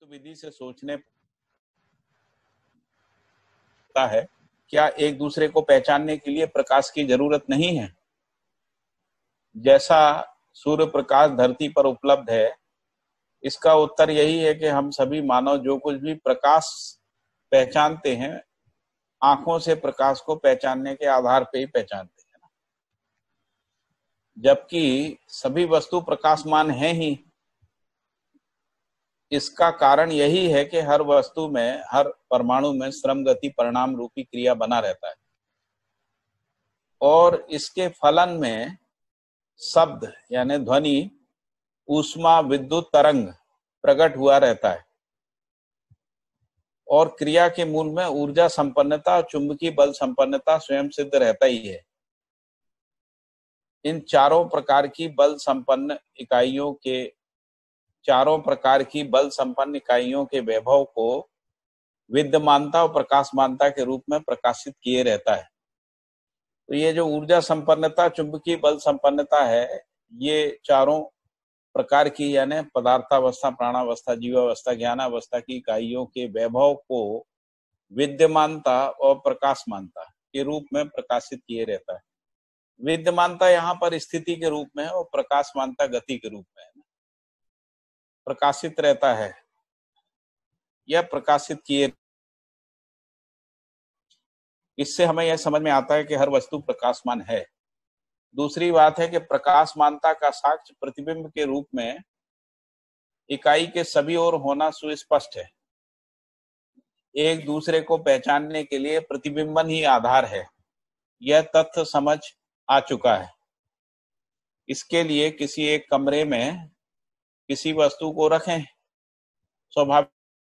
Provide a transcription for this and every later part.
विधि से सोचने पड़ता है। क्या एक दूसरे को पहचानने के लिए प्रकाश की जरूरत नहीं है? जैसा सूर्य प्रकाश धरती पर उपलब्ध है, इसका उत्तर यही है कि हम सभी मानव जो कुछ भी प्रकाश पहचानते हैं, आंखों से प्रकाश को पहचानने के आधार पर ही पहचानते हैं, जबकि सभी वस्तु प्रकाशमान है ही। इसका कारण यही है कि हर वस्तु में, हर परमाणु में श्रम गति परिणाम रूपी क्रिया बना रहता है और इसके फलन में शब्द यानी ध्वनि, ऊष्मा, विद्युत तरंग प्रकट हुआ रहता है और क्रिया के मूल में ऊर्जा संपन्नता और चुंबकीय बल संपन्नता स्वयं सिद्ध रहता ही है। इन चारों प्रकार की बल संपन्न इकाइयों के वैभव को विद्यमानता और प्रकाशमानता के रूप में प्रकाशित किए रहता है। तो ये जो ऊर्जा संपन्नता, चुंबकीय बल संपन्नता है, ये चारों प्रकार की यानी पदार्थावस्था, प्राणावस्था, जीवावस्था, ज्ञानावस्था की इकाइयों के वैभव को विद्यमानता और प्रकाशमानता के रूप में प्रकाशित किए रहता है। विद्यमानता यहाँ पर स्थिति के रूप में है और प्रकाशमानता गति के रूप में है। प्रकाशित रहता है या प्रकाशित किए। इससे हमें यह समझ में आता है कि हर वस्तु प्रकाशमान है। दूसरी बात है कि प्रकाशमानता का साक्ष्य प्रतिबिंब के रूप में इकाई के सभी ओर होना सुस्पष्ट है। एक दूसरे को पहचानने के लिए प्रतिबिंबन ही आधार है, यह तथ्य समझ आ चुका है। इसके लिए किसी एक कमरे में किसी वस्तु को रखें, स्वाभाविक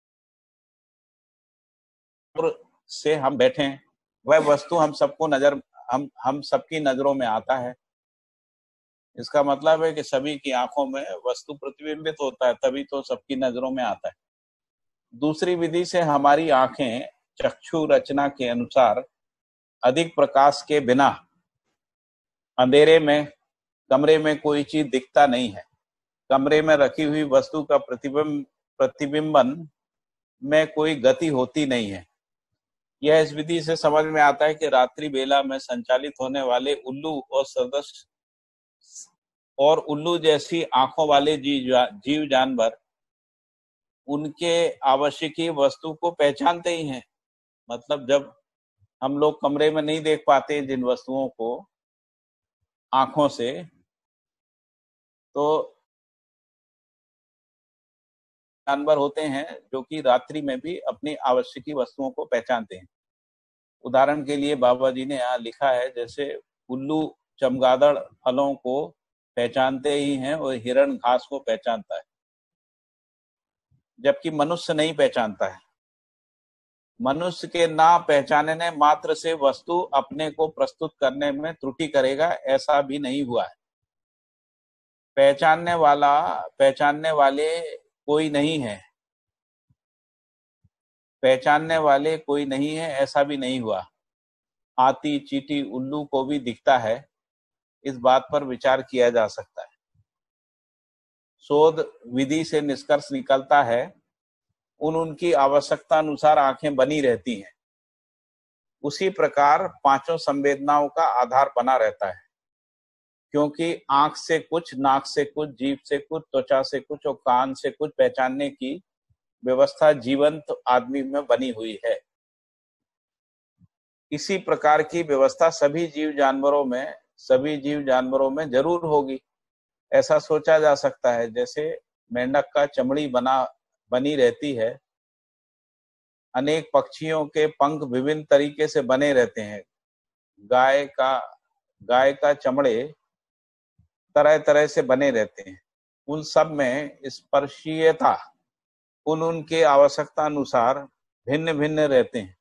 से हम बैठें, वह वस्तु हम सबकी नजरों में आता है। इसका मतलब है कि सभी की आंखों में वस्तु प्रतिबिंबित होता है, तभी तो सबकी नजरों में आता है। दूसरी विधि से हमारी आंखें चक्षु रचना के अनुसार अधिक प्रकाश के बिना अंधेरे में कमरे में कोई चीज दिखता नहीं है। कमरे में रखी हुई वस्तु का प्रतिबिंबन में कोई गति होती नहीं है। यह इस विधि से समझ में आता है कि रात्रि बेला में संचालित होने वाले उल्लू जैसी आंखों वाले जीव जानवर उनके आवश्यक वस्तु को पहचानते ही हैं। मतलब जब हम लोग कमरे में नहीं देख पाते जिन वस्तुओं को आंखों से, तो जानवर होते हैं जो कि रात्रि में भी अपनी आवश्यक वस्तुओं को पहचानते हैं। उदाहरण के लिए बाबा जी ने यहाँ लिखा है, जैसे उल्लू चमगादड़ फलों को पहचानते ही हैं और हिरण घास को पहचानता है, जबकि मनुष्य नहीं पहचानता है। मनुष्य के ना पहचानने मात्र से वस्तु अपने को प्रस्तुत करने में त्रुटि करेगा, ऐसा भी नहीं हुआ है। पहचानने वाले कोई नहीं है, ऐसा भी नहीं हुआ। हाथी, चींटी, उल्लू को भी दिखता है, इस बात पर विचार किया जा सकता है। शोध विधि से निष्कर्ष निकलता है, उनकी आवश्यकता अनुसार आंखें बनी रहती हैं। उसी प्रकार पांचों संवेदनाओं का आधार बना रहता है, क्योंकि आंख से कुछ, नाक से कुछ, जीभ से कुछ, त्वचा से कुछ और कान से कुछ पहचानने की व्यवस्था जीवंत आदमी में बनी हुई है। इसी प्रकार की व्यवस्था सभी जीव जानवरों में जरूर होगी। ऐसा सोचा जा सकता है, जैसे मेंढक का चमड़ी बनी रहती है, अनेक पक्षियों के पंख विभिन्न तरीके से बने रहते हैं, गाय का चमड़े तरह तरह से बने रहते हैं। उन सब में स्पर्शीयता उनके आवश्यकता अनुसार भिन्न भिन्न रहते हैं।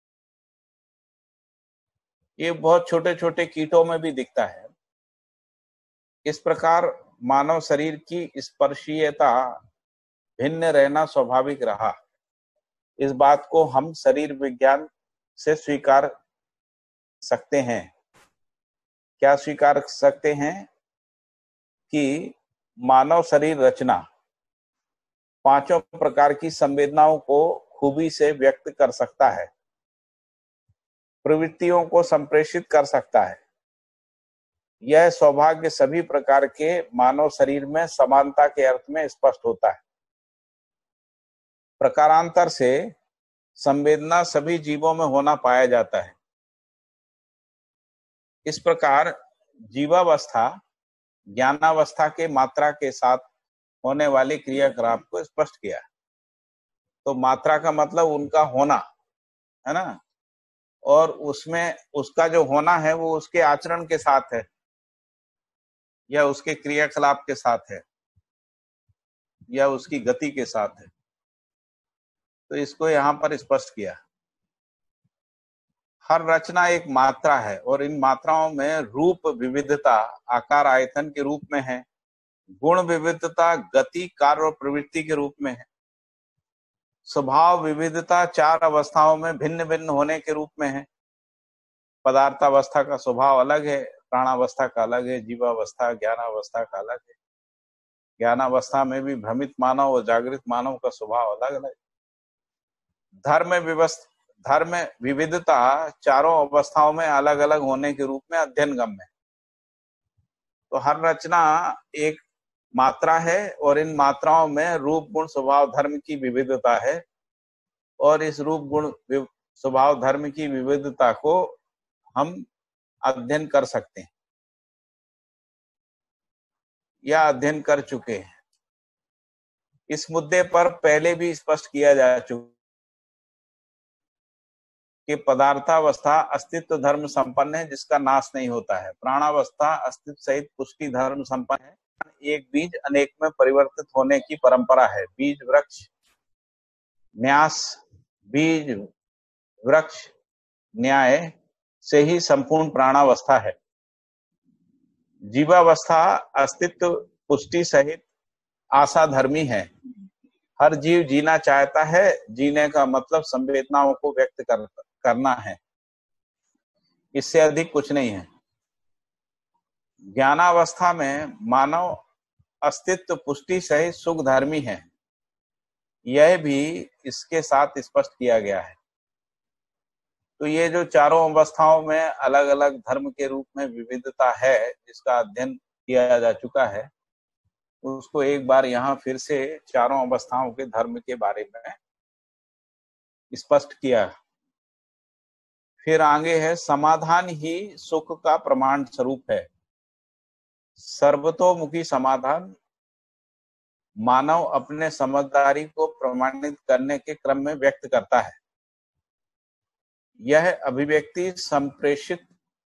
ये बहुत छोटे छोटे कीटों में भी दिखता है। इस प्रकार मानव शरीर की स्पर्शीयता भिन्न रहना स्वाभाविक रहा। इस बात को हम शरीर विज्ञान से स्वीकार सकते हैं। क्या स्वीकार सकते हैं? कि मानव शरीर रचना पांचों प्रकार की संवेदनाओं को खूबी से व्यक्त कर सकता है, प्रवृत्तियों को संप्रेषित कर सकता है। यह सौभाग्य सभी प्रकार के मानव शरीर में समानता के अर्थ में स्पष्ट होता है। प्रकारांतर से संवेदना सभी जीवों में होना पाया जाता है। इस प्रकार जीवावस्था ज्ञानावस्था के मात्रा के साथ होने वाले क्रियाकलाप को स्पष्ट किया। तो मात्रा का मतलब उनका होना है ना, और उसमें उसका जो होना है वो उसके आचरण के साथ है या उसके क्रियाकलाप के साथ है या उसकी गति के साथ है। तो इसको यहाँ पर स्पष्ट किया। हर रचना एक मात्रा है और इन मात्राओं में रूप विविधता आकार आयतन के रूप में है, गुण विविधता गति कार्य और प्रवृत्ति के रूप में है, स्वभाव विविधता चार अवस्थाओं में भिन्न भिन्न होने के रूप में है। पदार्थावस्था का स्वभाव अलग है, प्राणावस्था का अलग है, जीवावस्था ज्ञानावस्था का अलग है। ज्ञानावस्था में भी भ्रमित मानव और जागृत मानव का स्वभाव अलग अलग। धर्म विविधता चारों अवस्थाओं में अलग अलग होने के रूप में अध्ययन गम्य है। तो हर रचना एक मात्रा है और इन मात्राओं में रूप गुण स्वभाव धर्म की विविधता है और इस रूप गुण स्वभाव धर्म की विविधता को हम अध्ययन कर सकते हैं या अध्ययन कर चुके हैं। इस मुद्दे पर पहले भी स्पष्ट किया जा चुका कि पदार्थावस्था अस्तित्व धर्म संपन्न है जिसका नाश नहीं होता है। प्राणावस्था अस्तित्व सहित पुष्टि धर्म संपन्न है। एक बीज अनेक में परिवर्तित होने की परंपरा है। बीज वृक्ष न्यास बीज वृक्ष न्याय से ही संपूर्ण प्राणावस्था है। जीवावस्था अस्तित्व पुष्टि सहित आशा धर्मी है। हर जीव जीना चाहता है। जीने का मतलब संवेदनाओं को व्यक्त करना है, इससे अधिक कुछ नहीं है। ज्ञानावस्था में मानव अस्तित्व पुष्टि सहित सुख धर्मी है। यह भी इसके साथ स्पष्ट किया गया है। तो ये जो चारों अवस्थाओं में अलग अलग धर्म के रूप में विविधता है जिसका अध्ययन किया जा चुका है, उसको एक बार यहाँ फिर से चारों अवस्थाओं के धर्म के बारे में स्पष्ट किया। फिर आगे है समाधान ही सुख का प्रमाण स्वरूप है। सर्वतोमुखी समाधान मानव अपने समझदारी को प्रमाणित करने के क्रम में व्यक्त करता है। यह अभिव्यक्ति संप्रेषित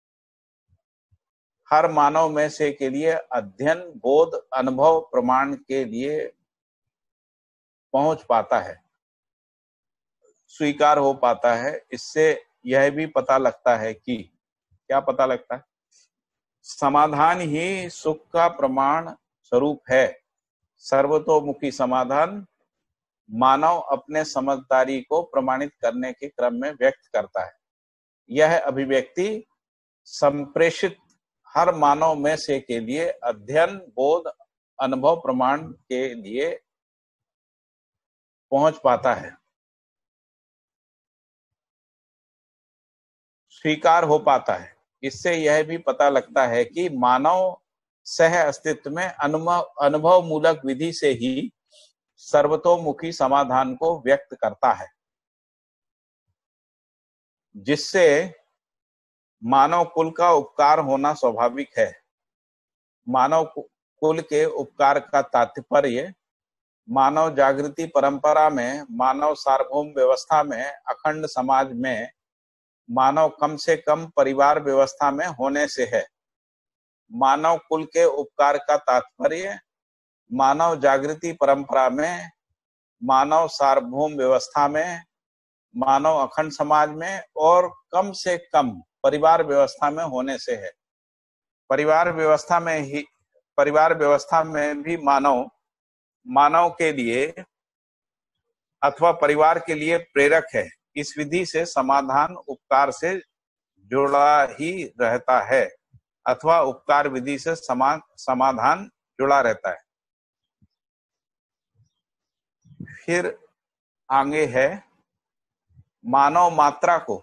हर मानव में से के लिए अध्ययन बोध अनुभव प्रमाण के लिए पहुंच पाता है, स्वीकार हो पाता है। इससे यह भी पता लगता है कि क्या पता लगता है, समाधान ही सुख का प्रमाण स्वरूप है। सर्वतोमुखी समाधान मानव अपने समझदारी को प्रमाणित करने के क्रम में व्यक्त करता है। यह अभिव्यक्ति संप्रेषित हर मानव में से के लिए अध्ययन बोध अनुभव प्रमाण के लिए पहुंच पाता है, स्वीकार हो पाता है। इससे यह भी पता लगता है कि मानव सह अस्तित्व में अनुभव मूलक विधि से ही सर्वतोमुखी समाधान को व्यक्त करता है, जिससे मानव कुल का उपकार होना स्वाभाविक है। मानव कुल के उपकार का तात्पर्य मानव जागृति परंपरा में, मानव सार्वभौम व्यवस्था में, अखंड समाज में, मानव कम से कम परिवार व्यवस्था में होने से है। मानव कुल के उपकार का तात्पर्य मानव जागृति परंपरा में, मानव सार्वभौम व्यवस्था में, मानव अखंड समाज में और कम से कम परिवार व्यवस्था में होने से है। परिवार व्यवस्था में भी मानव के लिए अथवा परिवार के लिए प्रेरक है। इस विधि से समाधान उपकार से जुड़ा ही रहता है अथवा उपकार विधि से समाधान जुड़ा रहता है। फिर आगे है मानव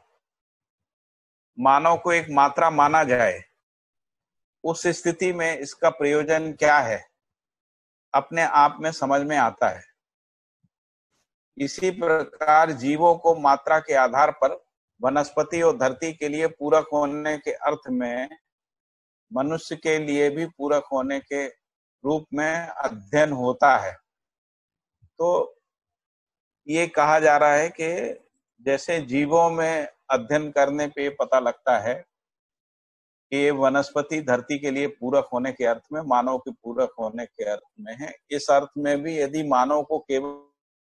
को एक मात्रा माना जाए, उस स्थिति में इसका प्रयोजन क्या है, अपने आप में समझ में आता है। इसी प्रकार जीवों को मात्रा के आधार पर वनस्पति और धरती के लिए पूरक होने के अर्थ में मनुष्य के लिए भी पूरक होने के रूप में अध्ययन होता है। तो ये कहा जा रहा है कि जैसे जीवों में अध्ययन करने पे पता लगता है कि ये वनस्पति धरती के लिए पूरक होने के अर्थ में, मानव के पूरक होने के अर्थ में है। इस अर्थ में भी यदि मानव को केवल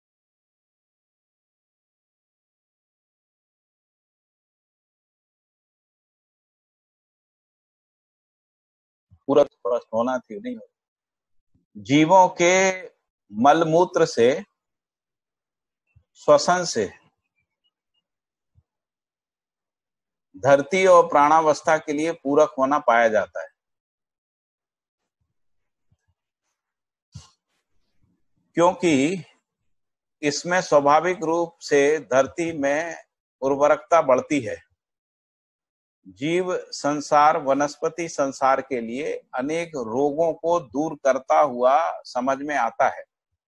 पूरक स्पष्ट होना थी, नहीं हो। जीवों के मलमूत्र से, श्वसन से धरती और प्राणावस्था के लिए पूरक होना पाया जाता है। क्योंकि इसमें स्वाभाविक रूप से धरती में उर्वरकता बढ़ती है। जीव संसार वनस्पति संसार के लिए अनेक रोगों को दूर करता हुआ समझ में आता है।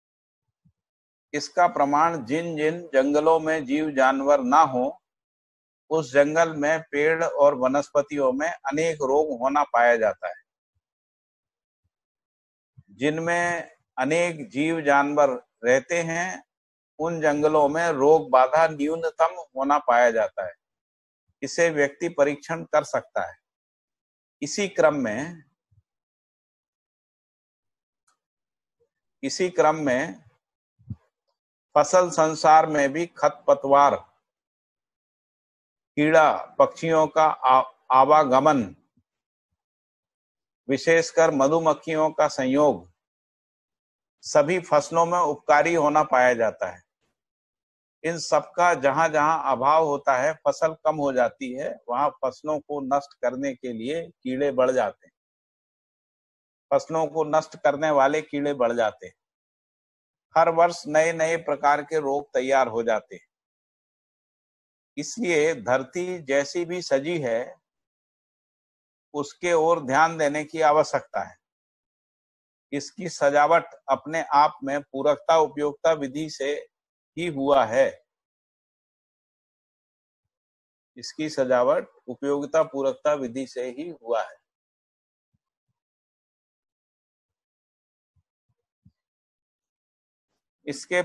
इसका प्रमाण जिन जिन जंगलों में जीव जानवर ना हो, उस जंगल में पेड़ और वनस्पतियों में अनेक रोग होना पाया जाता है। जिनमें अनेक जीव जानवर रहते हैं, उन जंगलों में रोग बाधा न्यूनतम होना पाया जाता है। इसे व्यक्ति परीक्षण कर सकता है। इसी क्रम में फसल संसार में भी खरपतवार, कीड़ा पक्षियों का आवागमन, विशेषकर मधुमक्खियों का संयोग सभी फसलों में उपकारी होना पाया जाता है। इन सबका जहां जहां अभाव होता है, फसल कम हो जाती है, वहां फसलों को नष्ट करने के लिए कीड़े बढ़ जाते हैं। फसलों को नष्ट करने वाले कीड़े बढ़ जाते हैं। हर वर्ष नए नए प्रकार के रोग तैयार हो जाते हैं। इसलिए धरती जैसी भी सजी है, उसके ओर ध्यान देने की आवश्यकता है। इसकी सजावट अपने आप में पूरकता उपयोगिता विधि से ही हुआ है। इसकी सजावट उपयोगिता पूरकता विधि से ही हुआ है। इसके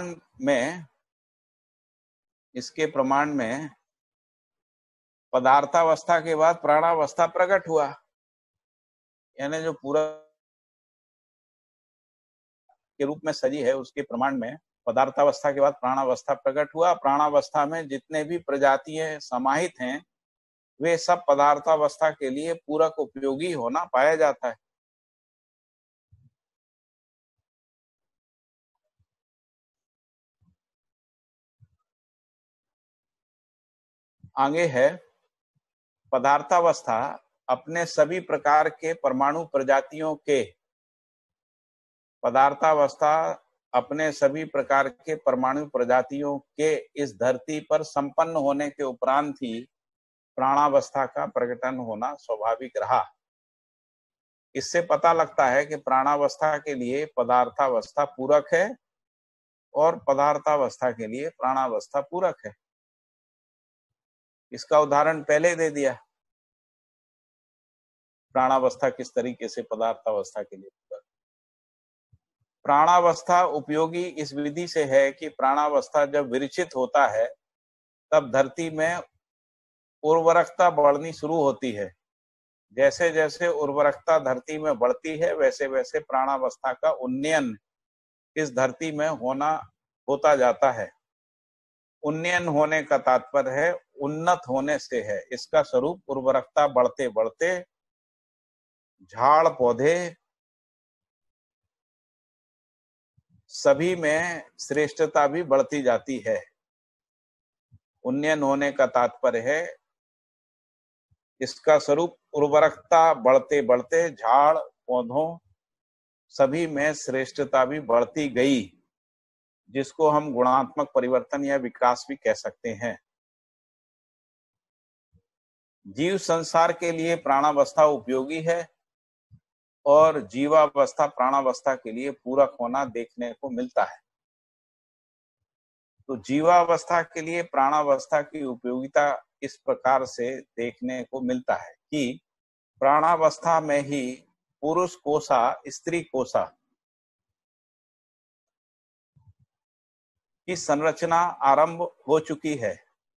प्रमाण में पदार्थावस्था के बाद प्राणावस्था प्रकट हुआ, यानी जो पूरक के रूप में सजी है, उसके प्रमाण में पदार्थावस्था के बाद प्राणावस्था प्रकट हुआ। प्राणावस्था में जितने भी प्रजातियां समाहित हैं, वे सब पदार्थावस्था के लिए पूरक उपयोगी होना पाया जाता है। आगे है पदार्थावस्था अपने सभी प्रकार के परमाणु प्रजातियों के परमाणु प्रजातियों के इस धरती पर संपन्न होने के उपरांत ही प्राणावस्था का प्रकटन होना स्वाभाविक रहा। इससे पता लगता है कि प्राणावस्था के लिए पदार्थावस्था पूरक है और पदार्थावस्था के लिए प्राणावस्था पूरक है। इसका उदाहरण पहले दे दिया, प्राणावस्था किस तरीके से पदार्थावस्था के लिए पूरक। प्राणावस्था उपयोगी इस विधि से है कि प्राणावस्था जब विरचित होता है, तब धरती में उर्वरकता बढ़नी शुरू होती है। जैसे जैसे उर्वरकता धरती में बढ़ती है, वैसे वैसे प्राणावस्था का उन्नयन इस धरती में होता जाता है। उन्नयन होने का तात्पर्य है उन्नत होने से है। इसका स्वरूप उर्वरकता बढ़ते बढ़ते झाड़ पौधे सभी में श्रेष्ठता भी बढ़ती जाती है। उन्नयन होने का तात्पर्य है इसका स्वरूप उर्वरकता बढ़ते बढ़ते झाड़ पौधों सभी में श्रेष्ठता भी बढ़ती गई। जिसको हम गुणात्मक परिवर्तन या विकास भी कह सकते हैं। जीव संसार के लिए प्राणावस्था उपयोगी है और जीवावस्था प्राणावस्था के लिए पूरक होना देखने को मिलता है। तो जीवावस्था के लिए प्राणावस्था की उपयोगिता इस प्रकार से देखने को मिलता है कि प्राणावस्था में ही पुरुष कोशा स्त्री कोशा की संरचना आरंभ हो चुकी है।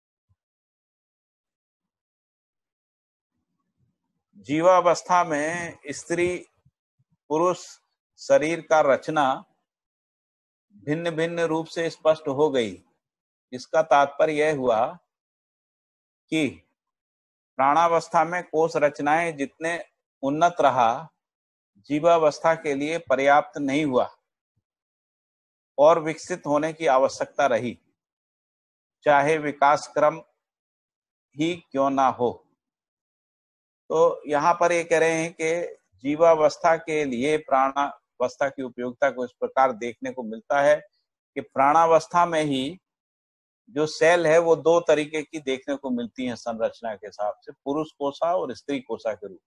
जीवावस्था में स्त्री पुरुष शरीर का रचना भिन्न भिन्न रूप से स्पष्ट हो गई। इसका तात्पर्य यह हुआ कि प्राणावस्था में कोश रचनाएं जितने उन्नत रहा, जीवावस्था के लिए पर्याप्त नहीं हुआ और विकसित होने की आवश्यकता रही, चाहे विकास क्रम ही क्यों ना हो। तो यहाँ पर ये कह रहे हैं कि जीवावस्था के लिए प्राणावस्था की उपयोगिता को इस प्रकार देखने को मिलता है कि प्राणावस्था में ही जो सेल है वो दो तरीके की देखने को मिलती है संरचना के हिसाब से, पुरुष कोशा और स्त्री कोशा के रूप।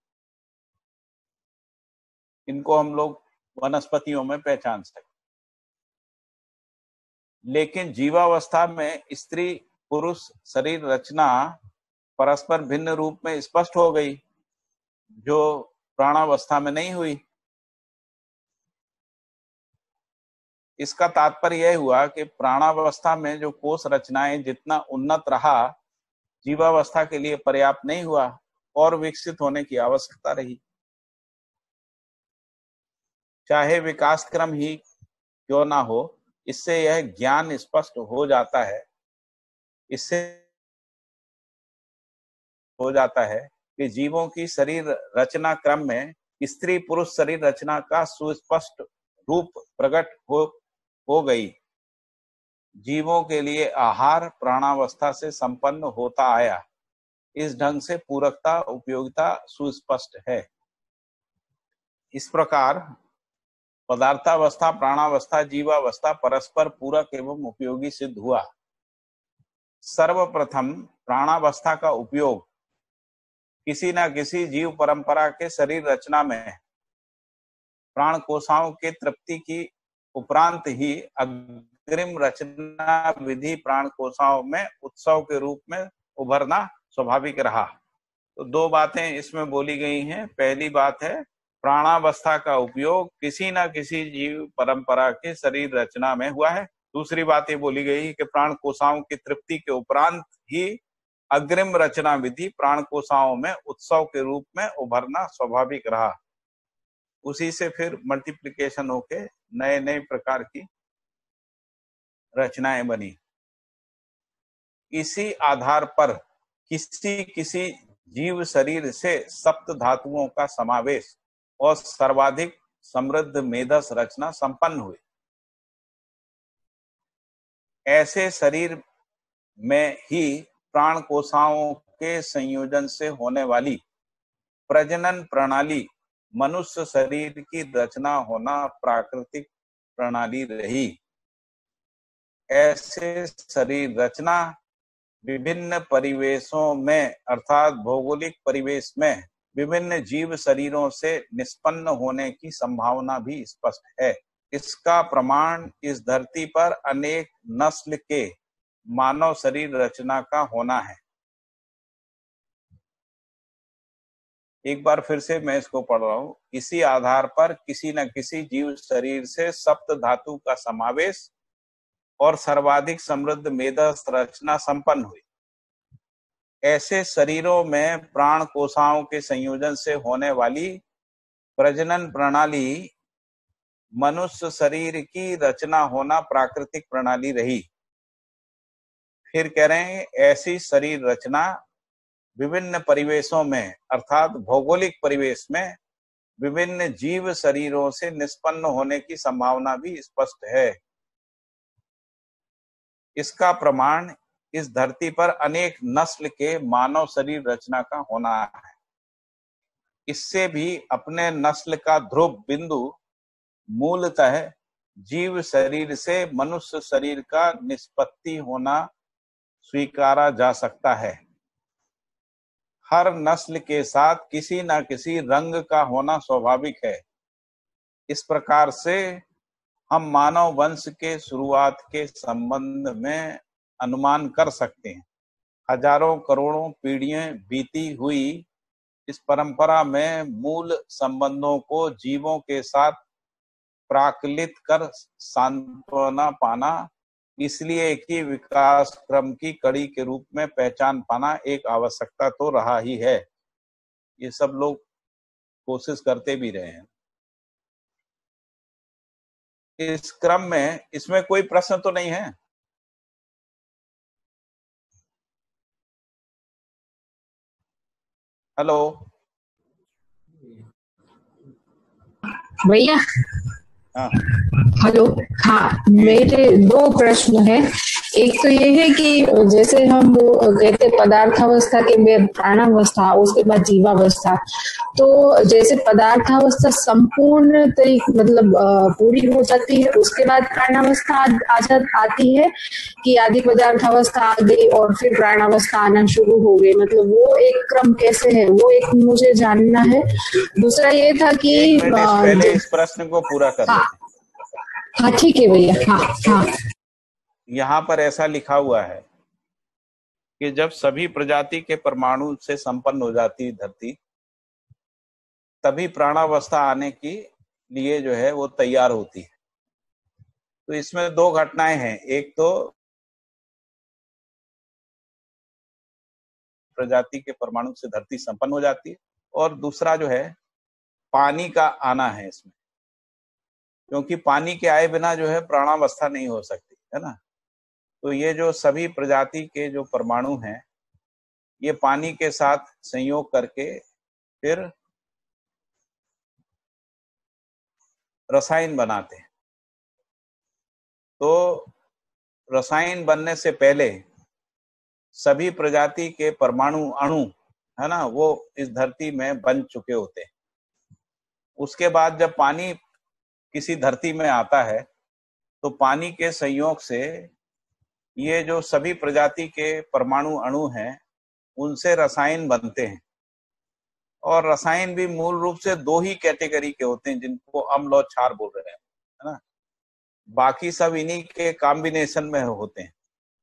इनको हम लोग वनस्पतियों में पहचान सकते। लेकिन जीवावस्था में स्त्री पुरुष शरीर रचना परस्पर भिन्न रूप में स्पष्ट हो गई, जो प्राणावस्था में नहीं हुई। इसका तात्पर्य यह हुआ कि प्राणावस्था में जो कोश रचनाएं जितना उन्नत रहा, जीवावस्था के लिए पर्याप्त नहीं हुआ और विकसित होने की आवश्यकता रही, चाहे विकास क्रम ही क्यों ना हो। इससे यह ज्ञान स्पष्ट हो जाता है, इससे हो जाता है कि जीवों की शरीर रचना क्रम में स्त्री पुरुष शरीर रचना का सुस्पष्ट रूप प्रकट हो गई। जीवों के लिए आहार प्राणावस्था से संपन्न होता आया। इस ढंग से पूरकता उपयोगिता सुस्पष्ट है। इस प्रकार पदार्थावस्था प्राणावस्था जीवावस्था परस्पर पूरक एवं उपयोगी सिद्ध हुआ। सर्वप्रथम प्राणावस्था का उपयोग किसी न किसी जीव परंपरा के शरीर रचना में प्राण कोशाओं के तृप्ति की उपरांत ही अग्रिम रचना विधि प्राण कोशाओं में उत्सव के रूप में उभरना स्वाभाविक रहा। तो दो बातें इसमें बोली गई हैं। पहली बात है प्राणावस्था का उपयोग किसी न किसी जीव परंपरा के शरीर रचना में हुआ है। दूसरी बात ये बोली गई कि प्राण कोशाओं की तृप्ति के उपरांत ही अग्रिम रचना विधि प्राण कोशाओं में उत्सव के रूप में उभरना स्वाभाविक रहा। उसी से फिर मल्टीप्लिकेशन होके नए नए प्रकार की रचनाएं बनी। इसी आधार पर किसी किसी जीव शरीर से सप्त धातुओं का समावेश और सर्वाधिक समृद्ध मेधस रचना संपन्न हुई। ऐसे शरीर में ही प्राण कोशाओं के संयोजन से होने वाली प्रजनन प्रणाली मनुष्य शरीर की रचना होना प्राकृतिक प्रणाली रही। ऐसे शरीर रचना विभिन्न परिवेशों में अर्थात भौगोलिक परिवेश में विभिन्न जीव शरीरों से निष्पन्न होने की संभावना भी स्पष्ट है। इसका प्रमाण इस धरती पर अनेक नस्ल के मानव शरीर रचना का होना है। एक बार फिर से मैं इसको पढ़ रहा हूं। इसी आधार पर किसी न किसी जीव शरीर से सप्त धातु का समावेश और सर्वाधिक समृद्ध मेधस रचना संपन्न हुई। ऐसे शरीरों में प्राण कोशाओं के संयोजन से होने वाली प्रजनन प्रणाली मनुष्य शरीर की रचना होना प्राकृतिक प्रणाली रही। फिर कह रहे हैं ऐसी शरीर रचना विभिन्न परिवेशों में अर्थात भौगोलिक परिवेश में विभिन्न जीव शरीरों से निष्पन्न होने की संभावना भी स्पष्ट है। इसका प्रमाण इस धरती पर अनेक नस्ल के मानव शरीर रचना का होना है। इससे भी अपने नस्ल का ध्रुव बिंदु मूलतः जीव शरीर से मनुष्य शरीर का निष्पत्ति होना स्वीकारा जा सकता है। हर नस्ल के साथ किसी न किसी रंग का होना स्वाभाविक है। इस प्रकार से हम मानव वंश के शुरुआत के संबंध में अनुमान कर सकते हैं। हजारों करोड़ों पीढ़ियां बीती हुई इस परंपरा में मूल संबंधों को जीवों के साथ प्राकलित कर सांत्वना पाना, इसलिए एक ही विकास क्रम की कड़ी के रूप में पहचान पाना एक आवश्यकता तो रहा ही है। ये सब लोग कोशिश करते भी रहे हैं। इस क्रम में इसमें कोई प्रश्न तो नहीं है? हेलो भैया। हाँ हेलो। हाँ, मेरे दो प्रश्न है। एक तो ये है कि जैसे हम वो कहते पदार्थावस्था के बाद प्राणावस्था, उसके बाद जीवावस्था, तो जैसे पदार्थावस्था संपूर्ण मतलब पूरी हो जाती है, उसके बाद प्राणावस्था आती है कि आदि पदार्थावस्था आ गई और फिर प्राणावस्था आना शुरू हो गई, मतलब वो एक क्रम कैसे है, वो एक मुझे जानना है। दूसरा ये था कि पहले इस प्रश्न को पूरा कर लेते हैं। हाँ ठीक है भैया। हाँ हाँ। यहाँ पर ऐसा लिखा हुआ है कि जब सभी प्रजाति के परमाणु से संपन्न हो जाती धरती, तभी प्राणावस्था आने की लिए जो है वो तैयार होती है। तो इसमें दो घटनाएं हैं। एक तो प्रजाति के परमाणु से धरती संपन्न हो जाती है, और दूसरा जो है पानी का आना है इसमें, क्योंकि पानी के आए बिना जो है प्राणावस्था नहीं हो सकती है ना। तो ये जो सभी प्रजाति के जो परमाणु हैं, ये पानी के साथ संयोग करके फिर रसायन बनाते हैं। तो रसायन बनने से पहले सभी प्रजाति के परमाणु अणु है ना, वो इस धरती में बन चुके होते हैं। उसके बाद जब पानी किसी धरती में आता है, तो पानी के संयोग से ये जो सभी प्रजाति के परमाणु अणु हैं, उनसे रसायन बनते हैं। और रसायन भी मूल रूप से दो ही कैटेगरी के होते हैं, जिनको अम्ल और क्षार बोल रहे हैं, है ना। बाकी सब इन्हीं के कॉम्बिनेशन में होते हैं।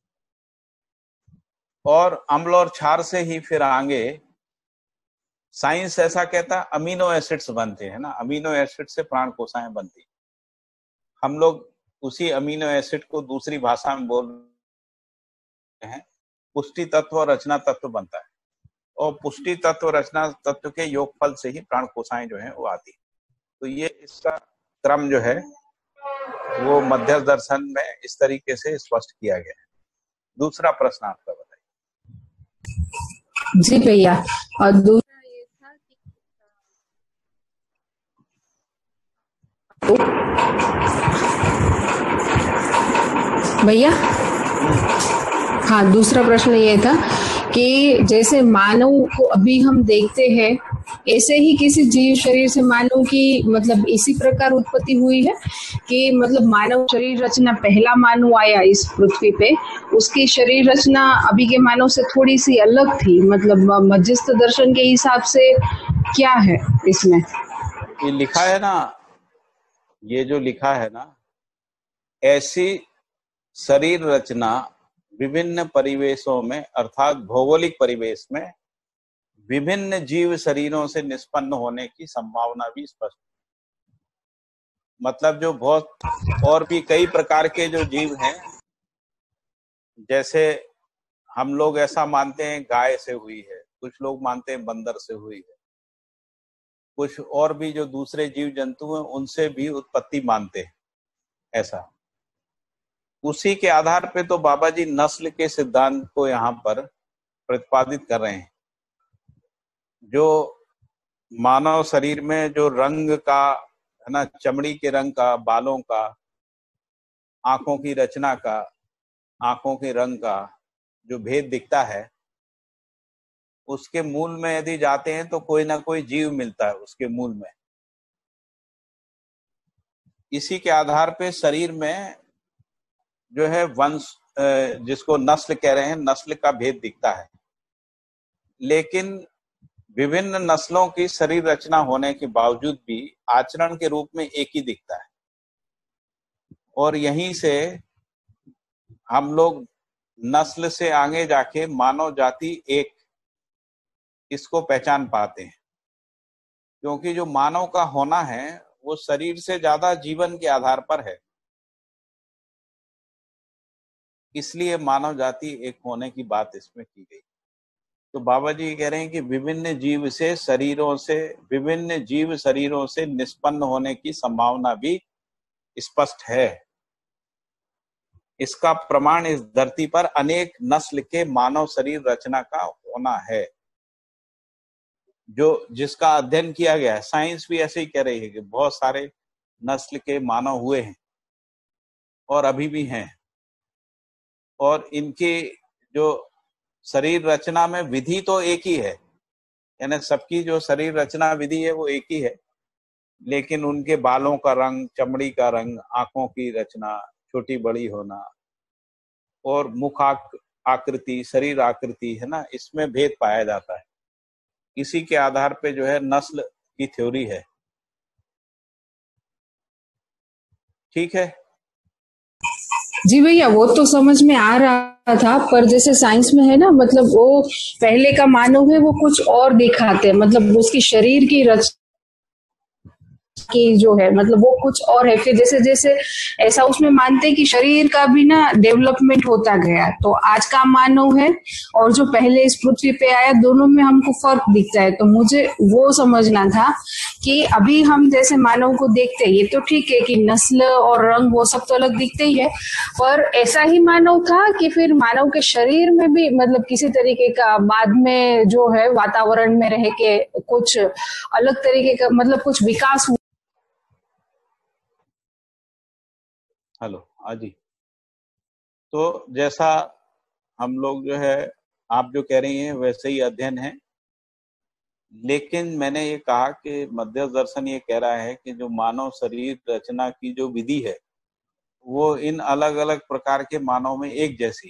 और अम्ल और क्षार से ही फिर आगे साइंस ऐसा कहता है अमीनो एसिड्स बनते हैं ना, अमीनो एसिड से प्राण कोशिकाएं बनती। हम लोग उसी अमीनो एसिड को दूसरी भाषा में बोल रहे हैं पुष्टि तत्व और रचना तत्व बनता है, और पुष्टि तत्व और रचना तत्व के योगफल से ही प्राण कोशिकाएं जो है वो आती है। तो ये इसका क्रम जो है वो मध्यस्थ दर्शन में इस तरीके से स्पष्ट किया गया है। दूसरा प्रश्न आपका बताइए। जी भैया। और दूसरा ये था कि भैया, हाँ, दूसरा प्रश्न ये था कि जैसे मानव को अभी हम देखते हैं, ऐसे ही किसी जीव शरीर से मानव की मतलब इसी प्रकार उत्पत्ति हुई है कि मतलब मानव शरीर रचना, पहला मानव आया इस पृथ्वी पे, उसकी शरीर रचना अभी के मानव से थोड़ी सी अलग थी, मतलब मध्यस्थ दर्शन के हिसाब से क्या है इसमें? ये लिखा है ना, ये जो लिखा है ना, ऐसी शरीर रचना विभिन्न परिवेशों में अर्थात भौगोलिक परिवेश में विभिन्न जीव शरीरों से निष्पन्न होने की संभावना भी स्पष्ट। मतलब जो बहुत और भी कई प्रकार के जो जीव हैं, जैसे हम लोग ऐसा मानते हैं गाय से हुई है, कुछ लोग मानते हैं बंदर से हुई है, कुछ और भी जो दूसरे जीव जंतु हैं उनसे भी उत्पत्ति मानते हैं ऐसा। उसी के आधार पे तो बाबा जी नस्ल के सिद्धांत को यहाँ पर प्रतिपादित कर रहे हैं। जो मानव शरीर में जो रंग का है ना, चमड़ी के रंग का, बालों का, आंखों की रचना का, आंखों के रंग का जो भेद दिखता है, उसके मूल में यदि जाते हैं तो कोई ना कोई जीव मिलता है उसके मूल में। इसी के आधार पे शरीर में जो है वंश, जिसको नस्ल कह रहे हैं, नस्ल का भेद दिखता है। लेकिन विभिन्न नस्लों की शरीर रचना होने के बावजूद भी आचरण के रूप में एक ही दिखता है। और यहीं से हम लोग नस्ल से आगे जाके मानव जाति एक, इसको पहचान पाते हैं। क्योंकि जो मानव का होना है वो शरीर से ज्यादा जीवन के आधार पर है, इसलिए मानव जाति एक होने की बात इसमें की गई। तो बाबा जी कह रहे हैं कि विभिन्न जीव शरीरों से निष्पन्न होने की संभावना भी स्पष्ट है। इसका प्रमाण इस धरती पर अनेक नस्ल के मानव शरीर रचना का होना है, जिसका अध्ययन किया गया है। साइंस भी ऐसे ही कह रही है कि बहुत सारे नस्ल के मानव हुए हैं और अभी भी हैं, और इनकी जो शरीर रचना में विधि तो एक ही है, यानी सबकी जो शरीर रचना विधि है वो एक ही है, लेकिन उनके बालों का रंग, चमड़ी का रंग, आंखों की रचना, छोटी बड़ी होना और मुख आकृति, शरीर आकृति है ना, इसमें भेद पाया जाता है। इसी के आधार पे जो है नस्ल की थ्योरी है। ठीक है जी भैया, वो तो समझ में आ रहा था, पर जैसे साइंस में है ना, मतलब वो पहले का मानव है वो कुछ और दिखाते हैं, मतलब उसकी शरीर की रचना की जो है मतलब वो कुछ और है। फिर जैसे जैसे ऐसा उसमें मानते हैं कि शरीर का भी ना डेवलपमेंट होता गया, तो आज का मानव है और जो पहले इस पृथ्वी पे आया, दोनों में हमको फर्क दिखता है। तो मुझे वो समझना था कि अभी हम जैसे मानव को देखते हैं, ये तो ठीक है कि नस्ल और रंग वो सब तो अलग दिखते ही है, पर ऐसा ही मानव था कि फिर मानव के शरीर में भी मतलब किसी तरीके का बाद में जो है वातावरण में रह के कुछ अलग तरीके का मतलब कुछ विकास। हेलो आजी। तो जैसा हम लोग जो है, आप जो कह रही हैं वैसे ही अध्ययन है, लेकिन मैंने ये कहा कि मध्य दर्शन ये कह रहा है कि जो मानव शरीर रचना की जो विधि है वो इन अलग अलग प्रकार के मानव में एक जैसी।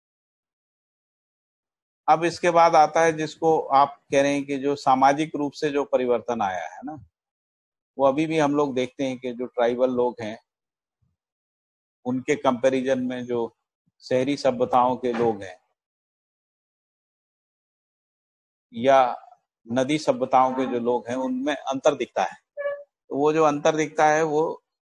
अब इसके बाद आता है जिसको आप कह रहे हैं कि जो सामाजिक रूप से जो परिवर्तन आया है ना, वो अभी भी हम लोग देखते हैं कि जो ट्राइबल लोग हैं उनके कंपैरिजन में जो शहरी सभ्यताओं के लोग हैं या नदी सभ्यताओं के जो लोग हैं उनमें अंतर दिखता है। तो वो जो अंतर दिखता है वो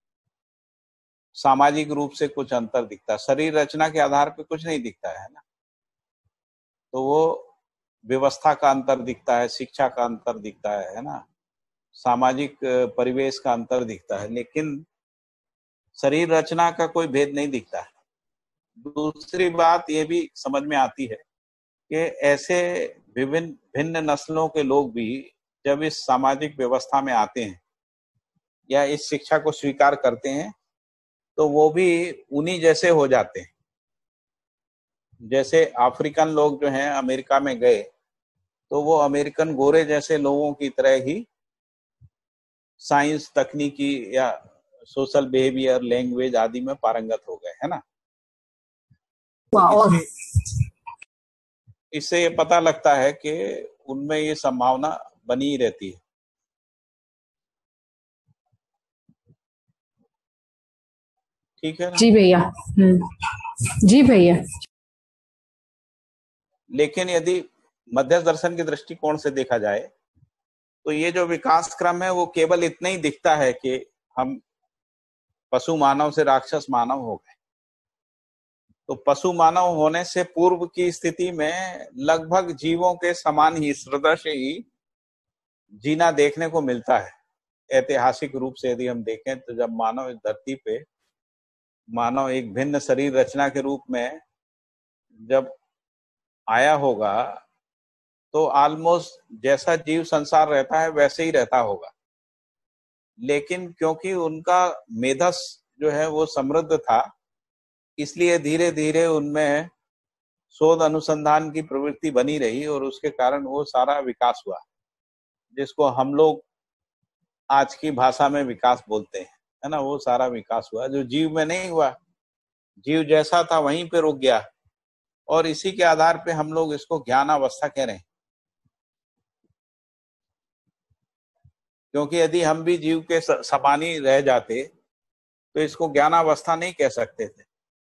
सामाजिक रूप से कुछ अंतर दिखता है, शरीर रचना के आधार पे कुछ नहीं दिखता है ना। तो वो व्यवस्था का अंतर दिखता है, शिक्षा का अंतर दिखता है ना, सामाजिक परिवेश का अंतर दिखता है, लेकिन शरीर रचना का कोई भेद नहीं दिखता है। दूसरी बात ये भी समझ में आती है कि ऐसे विभिन्न भिन्न नस्लों के लोग भी जब इस सामाजिक व्यवस्था में आते हैं या इस शिक्षा को स्वीकार करते हैं तो वो भी उन्हीं जैसे हो जाते हैं। जैसे अफ्रीकन लोग जो हैं अमेरिका में गए तो वो अमेरिकन गोरे जैसे लोगों की तरह ही साइंस, तकनीकी या सोशल बिहेवियर, लैंग्वेज आदि में पारंगत हो गए, है ना। तो इससे ये पता लगता है कि उनमें ये संभावना बनी ही रहती है। ठीक है ना? जी भैया। जी भैया। लेकिन यदि मध्य दर्शन के दृष्टिकोण से देखा जाए तो ये जो विकास क्रम है वो केवल इतना ही दिखता है कि हम पशु मानव से राक्षस मानव हो गए। तो पशु मानव होने से पूर्व की स्थिति में लगभग जीवों के समान ही, सदृश ही जीना देखने को मिलता है। ऐतिहासिक रूप से यदि हम देखें तो जब मानव इस धरती पे, मानव एक भिन्न शरीर रचना के रूप में जब आया होगा तो ऑलमोस्ट जैसा जीव संसार रहता है वैसे ही रहता होगा। लेकिन क्योंकि उनका मेधस जो है वो समृद्ध था, इसलिए धीरे धीरे उनमें शोध अनुसंधान की प्रवृत्ति बनी रही और उसके कारण वो सारा विकास हुआ, जिसको हम लोग आज की भाषा में विकास बोलते हैं। है ना, वो सारा विकास हुआ जो जीव में नहीं हुआ। जीव जैसा था वहीं पे रुक गया, और इसी के आधार पे हम लोग इसको ज्ञान अवस्था कह रहे हैं। क्योंकि यदि हम भी जीव के समान ही रह जाते तो इसको ज्ञानावस्था नहीं कह सकते थे।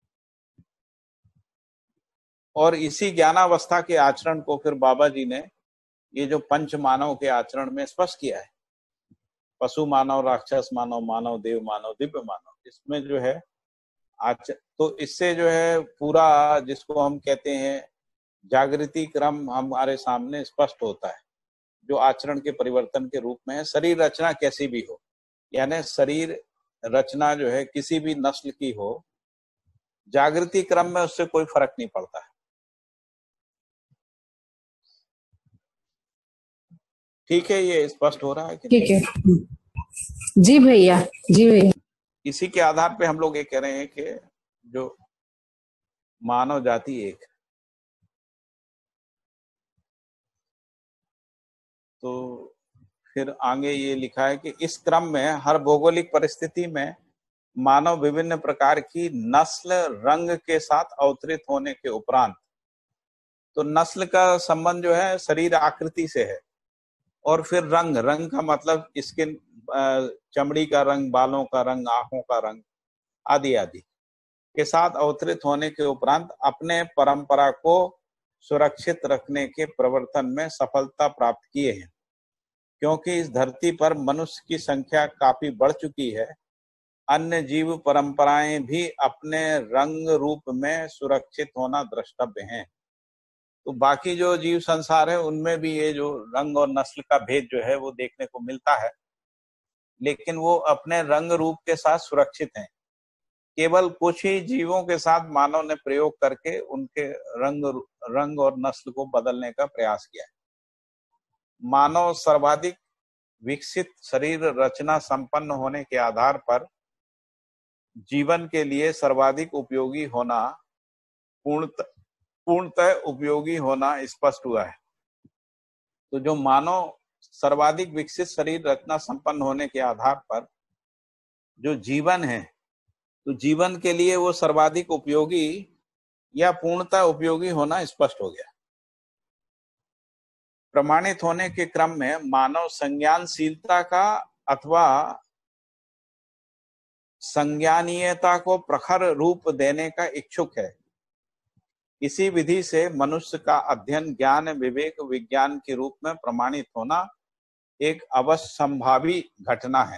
और इसी ज्ञानावस्था के आचरण को फिर बाबा जी ने ये जो पंच मानव के आचरण में स्पष्ट किया है, पशु मानव, राक्षस मानव, मानव देव मानव, दिव्य मानव, इसमें जो है तो इससे जो है पूरा जिसको हम कहते हैं जागृति क्रम हमारे सामने स्पष्ट होता है, जो आचरण के परिवर्तन के रूप में है। शरीर रचना कैसी भी हो, यानी शरीर रचना जो है किसी भी नस्ल की हो, जागृति क्रम में उससे कोई फर्क नहीं पड़ता है। ठीक है, ये स्पष्ट हो रहा है कि ठीक है जी भैया, जी भैया। इसी के आधार पे हम लोग ये कह रहे हैं कि जो मानव जाति एक है। तो फिर आगे ये लिखा है कि इस क्रम में हर भौगोलिक परिस्थिति में मानव विभिन्न प्रकार की नस्ल रंग के साथ अवतरित होने के उपरांत, तो नस्ल का संबंध जो है शरीर आकृति से है, और फिर रंग, रंग का मतलब स्किन, चमड़ी का रंग, बालों का रंग, आंखों का रंग आदि आदि के साथ अवतरित होने के उपरांत अपने परंपरा को सुरक्षित रखने के प्रवर्तन में सफलता प्राप्त किए हैं। क्योंकि इस धरती पर मनुष्य की संख्या काफी बढ़ चुकी है, अन्य जीव परंपराएं भी अपने रंग रूप में सुरक्षित होना द्रष्टव्य हैं। तो बाकी जो जीव संसार है उनमें भी ये जो रंग और नस्ल का भेद जो है वो देखने को मिलता है, लेकिन वो अपने रंग रूप के साथ सुरक्षित हैं। केवल कुछ ही जीवों के साथ मानव ने प्रयोग करके उनके रंग और नस्ल को बदलने का प्रयास किया है। मानव सर्वाधिक विकसित शरीर रचना संपन्न होने के आधार पर जीवन के लिए सर्वाधिक उपयोगी होना, पूर्णतः उपयोगी होना स्पष्ट हुआ है। तो जो मानव सर्वाधिक विकसित शरीर रचना संपन्न होने के आधार पर जो जीवन है, तो जीवन के लिए वो सर्वाधिक उपयोगी या पूर्णतः उपयोगी होना स्पष्ट हो गया। प्रमाणित होने के क्रम में मानव संज्ञानशीलता का अथवा संज्ञानीयता को प्रखर रूप देने का इच्छुक है। इसी विधि से मनुष्य का अध्ययन ज्ञान, विवेक, विज्ञान के रूप में प्रमाणित होना एक अवश्यंभावी घटना है।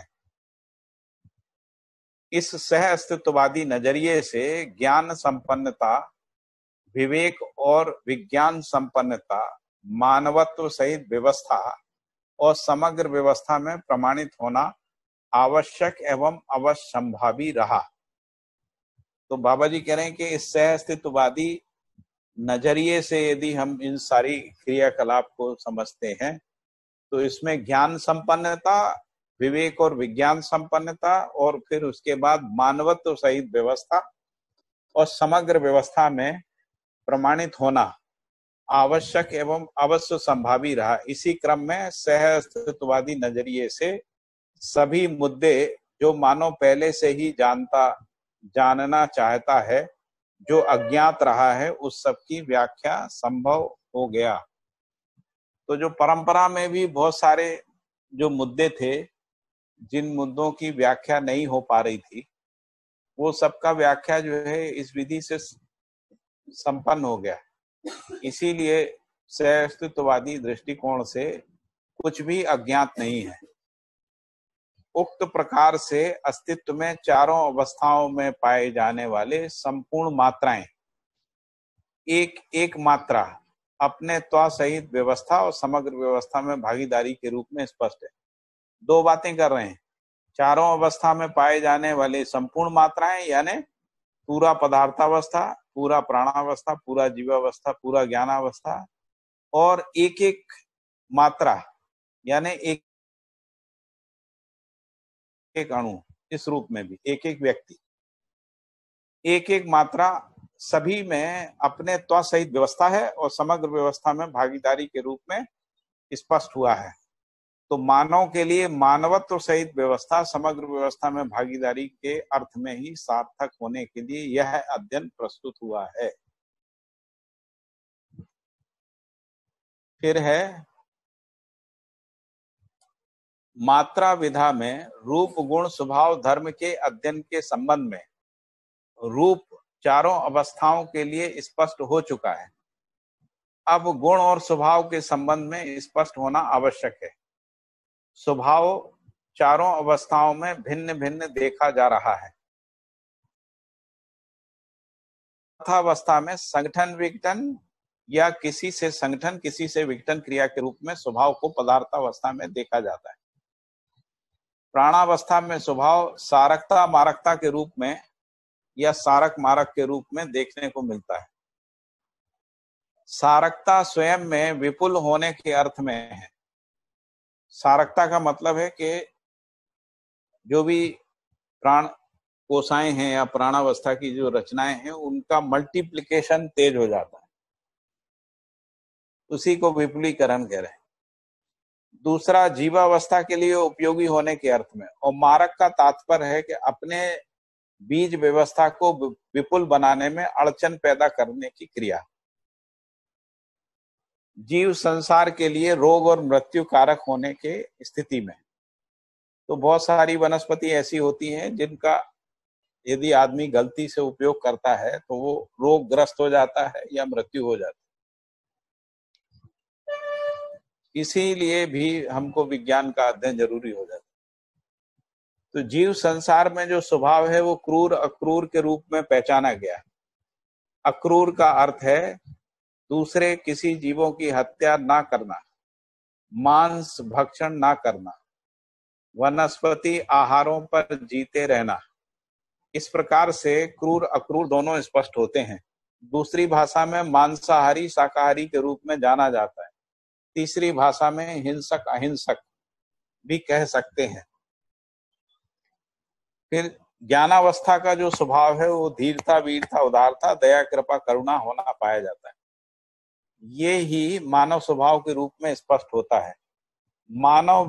इस सह अस्तित्ववादी नजरिए से ज्ञान संपन्नता, विवेक और विज्ञान संपन्नता मानवत्व सहित व्यवस्था और समग्र व्यवस्था में प्रमाणित होना आवश्यक एवं अवश्यंभावी रहा। तो बाबा जी कह रहे हैं कि इस सह अस्तित्ववादी नजरिए से यदि हम इन सारी क्रियाकलाप को समझते हैं, तो इसमें ज्ञान संपन्नता, विवेक और विज्ञान संपन्नता, और फिर उसके बाद मानवत्व सहित व्यवस्था और समग्र व्यवस्था में प्रमाणित होना आवश्यक एवं अवश्य संभावी रहा। इसी क्रम में सह अस्तित्ववादी नजरिए से सभी मुद्दे जो मानव पहले से ही जानना चाहता है, जो अज्ञात रहा है, उस सब की व्याख्या संभव हो गया। तो जो परंपरा में भी बहुत सारे जो मुद्दे थे, जिन मुद्दों की व्याख्या नहीं हो पा रही थी, वो सबका व्याख्या जो है इस विधि से संपन्न हो गया। इसीलिए सह अस्तित्ववादी दृष्टिकोण से कुछ भी अज्ञात नहीं है। उक्त प्रकार से अस्तित्व में चारों अवस्थाओं में पाए जाने वाले संपूर्ण मात्राएं एक एक मात्रा अपने त्व सहित व्यवस्था और समग्र व्यवस्था में भागीदारी के रूप में स्पष्ट है। दो बातें कर रहे हैं, चारों अवस्था में पाए जाने वाले संपूर्ण मात्राएं, यानी पूरा पदार्थावस्था, पूरा प्राणावस्था, पूरा जीवावस्था, पूरा ज्ञानावस्था, और एक एक मात्रा यानी एक एक अणु, इस रूप में भी एक एक व्यक्ति, एक एक मात्रा सभी में अपने त्व सहित व्यवस्था है और समग्र व्यवस्था में भागीदारी के रूप में स्पष्ट हुआ है। तो मानव के लिए मानवत्व सहित व्यवस्था समग्र व्यवस्था में भागीदारी के अर्थ में ही सार्थक होने के लिए यह अध्ययन प्रस्तुत हुआ है। फिर है मात्रा विधा में रूप गुण स्वभाव धर्म के अध्ययन के संबंध में रूप चारों अवस्थाओं के लिए स्पष्ट हो चुका है। अब गुण और स्वभाव के संबंध में स्पष्ट होना आवश्यक है। स्वभाव चारों अवस्थाओं में भिन्न भिन्न देखा जा रहा है। अवस्था में संगठन विघटन या किसी से संगठन किसी से विघटन क्रिया के रूप में स्वभाव को पदार्थावस्था में देखा जाता है। प्राणावस्था में स्वभाव सारकता मारकता के रूप में या सारक मारक के रूप में देखने को मिलता है। सारकता स्वयं में विपुल होने के अर्थ में है। सारकता का मतलब है कि जो भी प्राण कोशाएं हैं या प्राणावस्था की जो रचनाएं हैं उनका मल्टीप्लिकेशन तेज हो जाता है, उसी को विपुलीकरण कह रहे हैं। दूसरा जीवावस्था के लिए उपयोगी होने के अर्थ में, और मारक का तात्पर्य है कि अपने बीज व्यवस्था को विपुल बनाने में अड़चन पैदा करने की क्रिया। जीव संसार के लिए रोग और मृत्यु कारक होने के स्थिति में, तो बहुत सारी वनस्पति ऐसी होती हैं जिनका यदि आदमी गलती से उपयोग करता है तो वो रोगग्रस्त हो जाता है या मृत्यु हो जाती है। इसीलिए भी हमको विज्ञान का अध्ययन जरूरी हो जाता है। तो जीव संसार में जो स्वभाव है वो क्रूर अक्रूर के रूप में पहचाना गया। अक्रूर का अर्थ है दूसरे किसी जीवों की हत्या ना करना, मांस भक्षण ना करना, वनस्पति आहारों पर जीते रहना। इस प्रकार से क्रूर अक्रूर दोनों स्पष्ट होते हैं। दूसरी भाषा में मांसाहारी शाकाहारी के रूप में जाना जाता है। तीसरी भाषा में हिंसक अहिंसक भी कह सकते हैं। फिर ज्ञानावस्था का जो स्वभाव है वो धीरता वीरता उदारता दया कृपा करुणा होना पाया जाता है। ये ही मानव स्वभाव के रूप में स्पष्ट होता है। मानव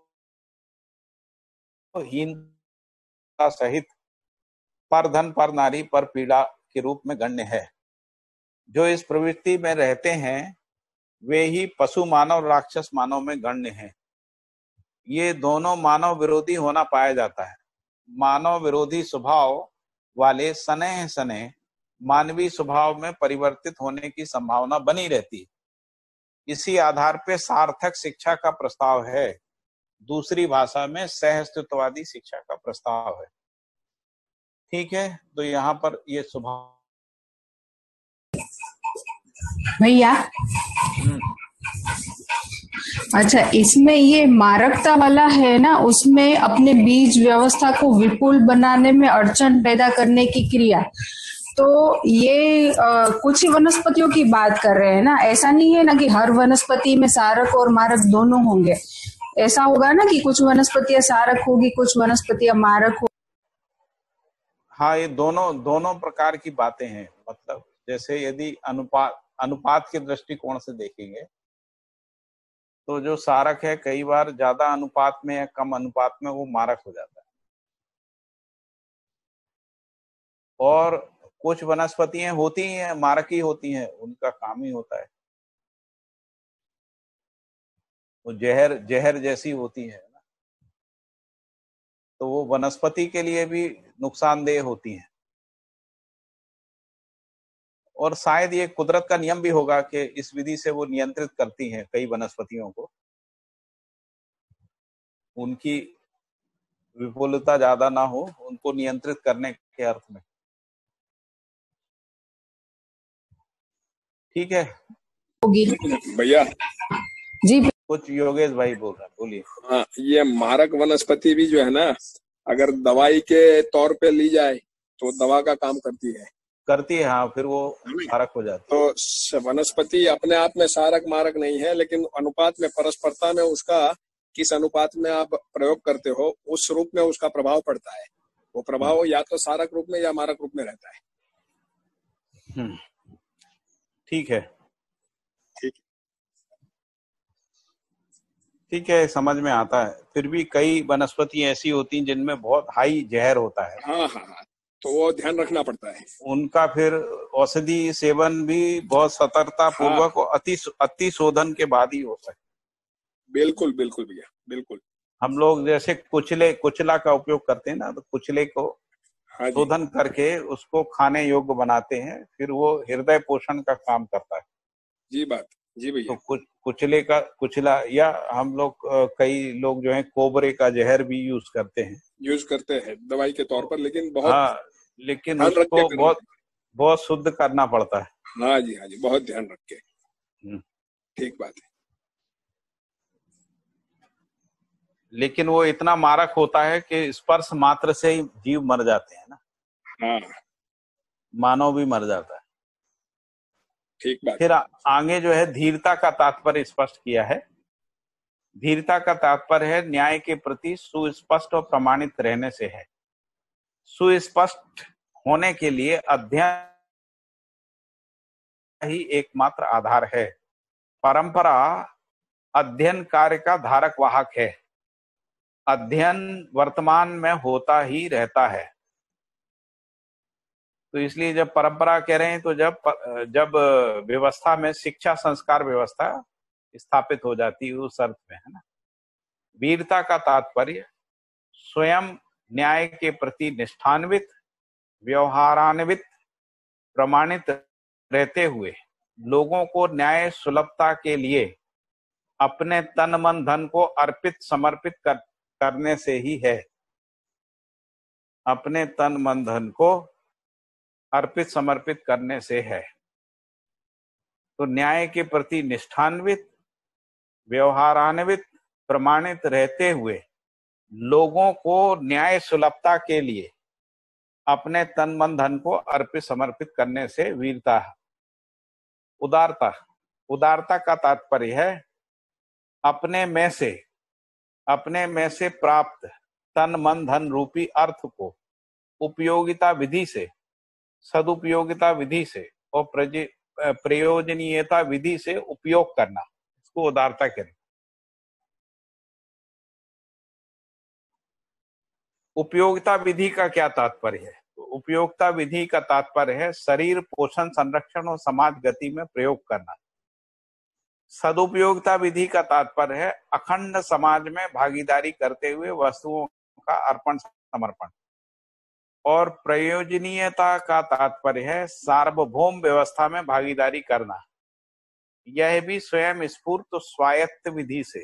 विरोधहीनता सहित पर धन पर नारी पर पीड़ा के रूप में गण्य है। जो इस प्रवृत्ति में रहते हैं वे ही पशु मानव राक्षस मानव में गण्य हैं। ये दोनों मानव विरोधी होना पाया जाता है। मानव विरोधी स्वभाव वाले सनेह सनेह मानवीय स्वभाव में परिवर्तित होने की संभावना बनी रहती है। इसी आधार पर सार्थक शिक्षा का प्रस्ताव है। दूसरी भाषा में सहअस्तित्ववादी शिक्षा का प्रस्ताव है। ठीक है, तो यहाँ पर ये स्वभाव भैया, अच्छा, इसमें ये मारकता वाला है ना, उसमें अपने बीज व्यवस्था को विपुल बनाने में अड़चन पैदा करने की क्रिया, तो ये कुछ ही वनस्पतियों की बात कर रहे हैं ना। ऐसा नहीं है ना कि हर वनस्पति में सारक और मारक दोनों होंगे। ऐसा होगा ना कि कुछ वनस्पतियां सारक होगी, कुछ वनस्पतियां मारक होगी। हाँ, ये दोनों प्रकार की बातें हैं। मतलब जैसे यदि अनुपात के दृष्टिकोण से देखेंगे तो जो सारक है कई बार ज्यादा अनुपात में या कम अनुपात में वो मारक हो जाता है। और कुछ वनस्पतियां होती हैं मारक ही होती हैं, उनका काम ही होता है, वो जहर जैसी होती है ना, तो वो वनस्पति के लिए भी नुकसानदेह होती हैं। और शायद ये कुदरत का नियम भी होगा कि इस विधि से वो नियंत्रित करती हैं कई वनस्पतियों को, उनकी विपुलता ज्यादा ना हो, उनको नियंत्रित करने के अर्थ में। ठीक है भैया जी, कुछ योगेश भाई बोल रहे हैं, बोलिए। हाँ, ये मारक वनस्पति भी जो है ना, अगर दवाई के तौर पे ली जाए तो दवा का काम करती है। हाँ, फिर वो मारक हो जाती है। तो वनस्पति अपने आप में सारक मारक नहीं है, लेकिन अनुपात में परस्परता में उसका किस अनुपात में आप प्रयोग करते हो उस रूप में उसका प्रभाव पड़ता है। वो प्रभाव या तो सारक रूप में या मारक रूप में रहता है। ठीक है। ठीक। ठीक है, समझ में आता है। फिर भी कई वनस्पति ऐसी होती हैं जिनमें बहुत हाई जहर होता है, हाँ हाँ हाँ, तो वो ध्यान रखना पड़ता है। उनका फिर औषधि सेवन भी बहुत सतर्कता हाँ, पूर्वक और अति शोधन के बाद ही हो सकता है। बिल्कुल बिल्कुल भैया, बिल्कुल। हम लोग जैसे कुचला का उपयोग करते हैं ना, तो कुचले को हाँ जी, शोधन करके उसको खाने योग्य बनाते हैं, फिर वो हृदय पोषण का काम करता है। जी बात, जी तो भैया। कुचला या हम लोग कई लोग जो है कोबरे का जहर भी यूज करते हैं। यूज करते हैं दवाई के तौर तो पर, लेकिन बहुत हाँ, लेकिन ध्यान रख के उसको करना बहुत पड़ता बहुत शुद्ध करना पड़ता है। है। हाँ जी, हाँ जी, बहुत ध्यान रख के। हम्म। ठीक बात है। लेकिन वो इतना मारक होता है कि स्पर्श मात्र से ही जीव मर जाते हैं ना, हाँ, मानव भी मर जाता है। ठीक बात फिर है। आगे जो है धीरता का तात्पर्य स्पष्ट किया है। धीरता का तात्पर्य है न्याय के प्रति सुस्पष्ट और प्रमाणित रहने से है। सुस्पष्ट होने के लिए अध्ययन ही एकमात्र आधार है। परंपरा अध्ययन कार्य का धारक वाहक है। अध्ययन वर्तमान में होता ही रहता है। तो इसलिए जब परंपरा कह रहे हैं, तो जब व्यवस्था में शिक्षा संस्कार व्यवस्था स्थापित हो जाती है उस अर्थ में, है ना। वीरता का तात्पर्य स्वयं न्याय के प्रति निष्ठान्वित, व्यवहारान्वित, प्रमाणित रहते हुए लोगों को न्याय सुलभता के लिए अपने तन मन धन को अर्पित समर्पित करने से ही है। अपने तन मन धन को अर्पित समर्पित करने से है। तो न्याय के प्रति निष्ठान्वित, व्यवहारान्वित, प्रमाणित रहते हुए लोगों को न्याय सुलभता के लिए अपने तन मन धन को अर्पित समर्पित करने से वीरता है। उदारता, उदारता का तात्पर्य है अपने में से प्राप्त तन मन धन रूपी अर्थ को उपयोगिता विधि से, सदुपयोगिता विधि से और प्रयोजनीयता विधि से उपयोग करना, इसको उदारता कहते हैं। उपयोगिता विधि का क्या तात्पर्य है? तो उपयोगिता विधि का तात्पर्य है शरीर पोषण संरक्षण और समाज गति में प्रयोग करना। सदुपयोगिता विधि का तात्पर्य है अखंड समाज में भागीदारी करते हुए वस्तुओं का अर्पण समर्पण। और प्रयोजनीयता का तात्पर्य है सार्वभौम व्यवस्था में भागीदारी करना, यह भी स्वयं स्फूर्त स्वायत्त विधि से।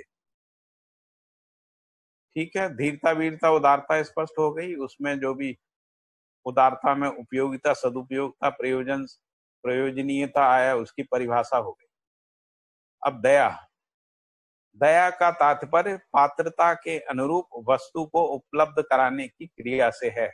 ठीक है, धीरता वीरता उदारता स्पष्ट हो गई। उसमें जो भी उदारता में उपयोगिता, सदुपयोगिता, प्रयोजनीयता आया, उसकी परिभाषा हो गई। अब दया, दया का तात्पर्य पात्रता के अनुरूप वस्तु को उपलब्ध कराने की क्रिया से है।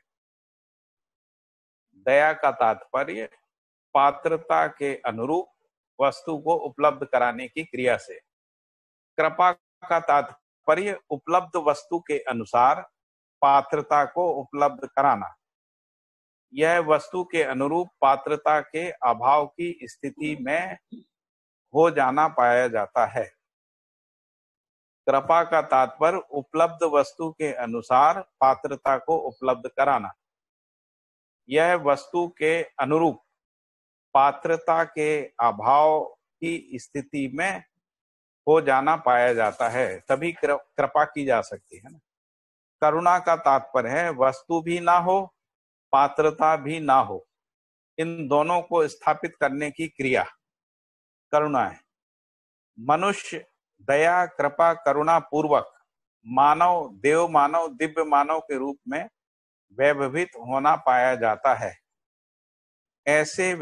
दया का तात्पर्य पात्रता के अनुरूप वस्तु को उपलब्ध कराने की क्रिया से। कृपा का तात्पर्य उपलब्ध वस्तु के अनुसार पात्रता को उपलब्ध कराना, यह वस्तु के अनुरूप पात्रता के अभाव की स्थिति में हो जाना पाया जाता है। कृपा का तात्पर्य उपलब्ध वस्तु के अनुसार पात्रता को उपलब्ध कराना, यह वस्तु के अनुरूप पात्रता के अभाव की स्थिति में हो जाना पाया जाता है, तभी कृपा की जा सकती है ना। करुणा का तात्पर्य है वस्तु भी ना हो, पात्रता भी ना हो, इन दोनों को स्थापित करने की क्रिया करुणा है। मनुष्य दया कृपा करुणा पूर्वक मानव, देव मानव, दिव्य मानव के रूप में वैभवित होना पाया जाता है। ऐसे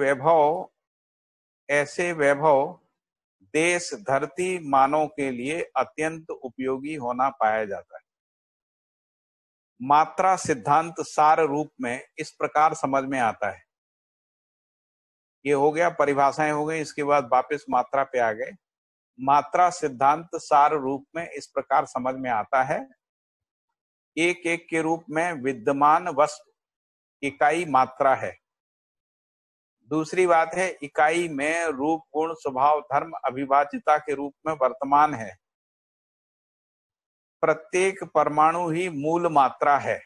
वैभव देश धरती मानव के लिए अत्यंत उपयोगी होना पाया जाता है। मात्रा सिद्धांत सार रूप में इस प्रकार समझ में आता है। ये हो गया, परिभाषाएं हो गई, इसके बाद वापस मात्रा पे आ गए। मात्रा सिद्धांत सार रूप में इस प्रकार समझ में आता है। एक एक के रूप में विद्यमान वस्तु इकाई मात्रा है। दूसरी बात है इकाई में रूप गुण स्वभाव धर्म अविभाज्यता के रूप में वर्तमान है। प्रत्येक परमाणु ही मूल मात्रा है।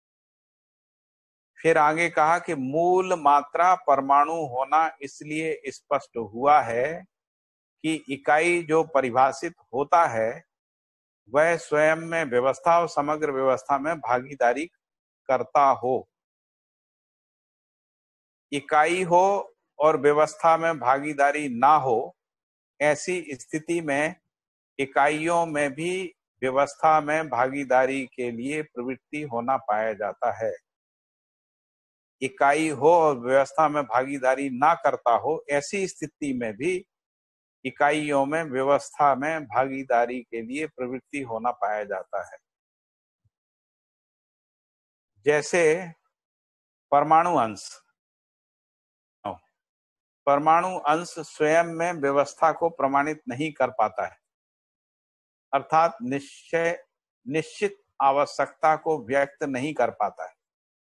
फिर आगे कहा कि मूल मात्रा परमाणु होना इसलिए स्पष्ट हुआ है कि इकाई जो परिभाषित होता है वह स्वयं में व्यवस्था और समग्र व्यवस्था में भागीदारी करता हो। इकाई हो और व्यवस्था में भागीदारी ना हो, ऐसी स्थिति में इकाइयों में भी व्यवस्था में भागीदारी के लिए प्रवृत्ति होना पाया जाता है। इकाई हो और व्यवस्था में भागीदारी ना करता हो, ऐसी स्थिति में भी इकाइयों में व्यवस्था में भागीदारी के लिए प्रवृत्ति होना पाया जाता है। जैसे परमाणु अंश। परमाणु अंश स्वयं में व्यवस्था को प्रमाणित नहीं कर पाता है, अर्थात निश्चित आवश्यकता को व्यक्त नहीं कर पाता है।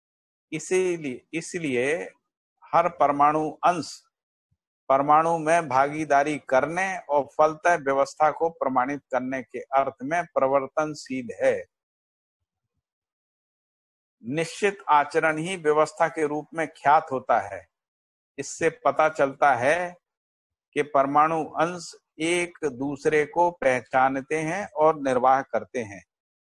इसलिए हर परमाणु अंश परमाणु में भागीदारी करने और फलतः व्यवस्था को प्रमाणित करने के अर्थ में प्रवर्तनशील है। निश्चित आचरण ही व्यवस्था के रूप में ख्यात होता है। इससे पता चलता है कि परमाणु अंश एक दूसरे को पहचानते हैं और निर्वाह करते हैं।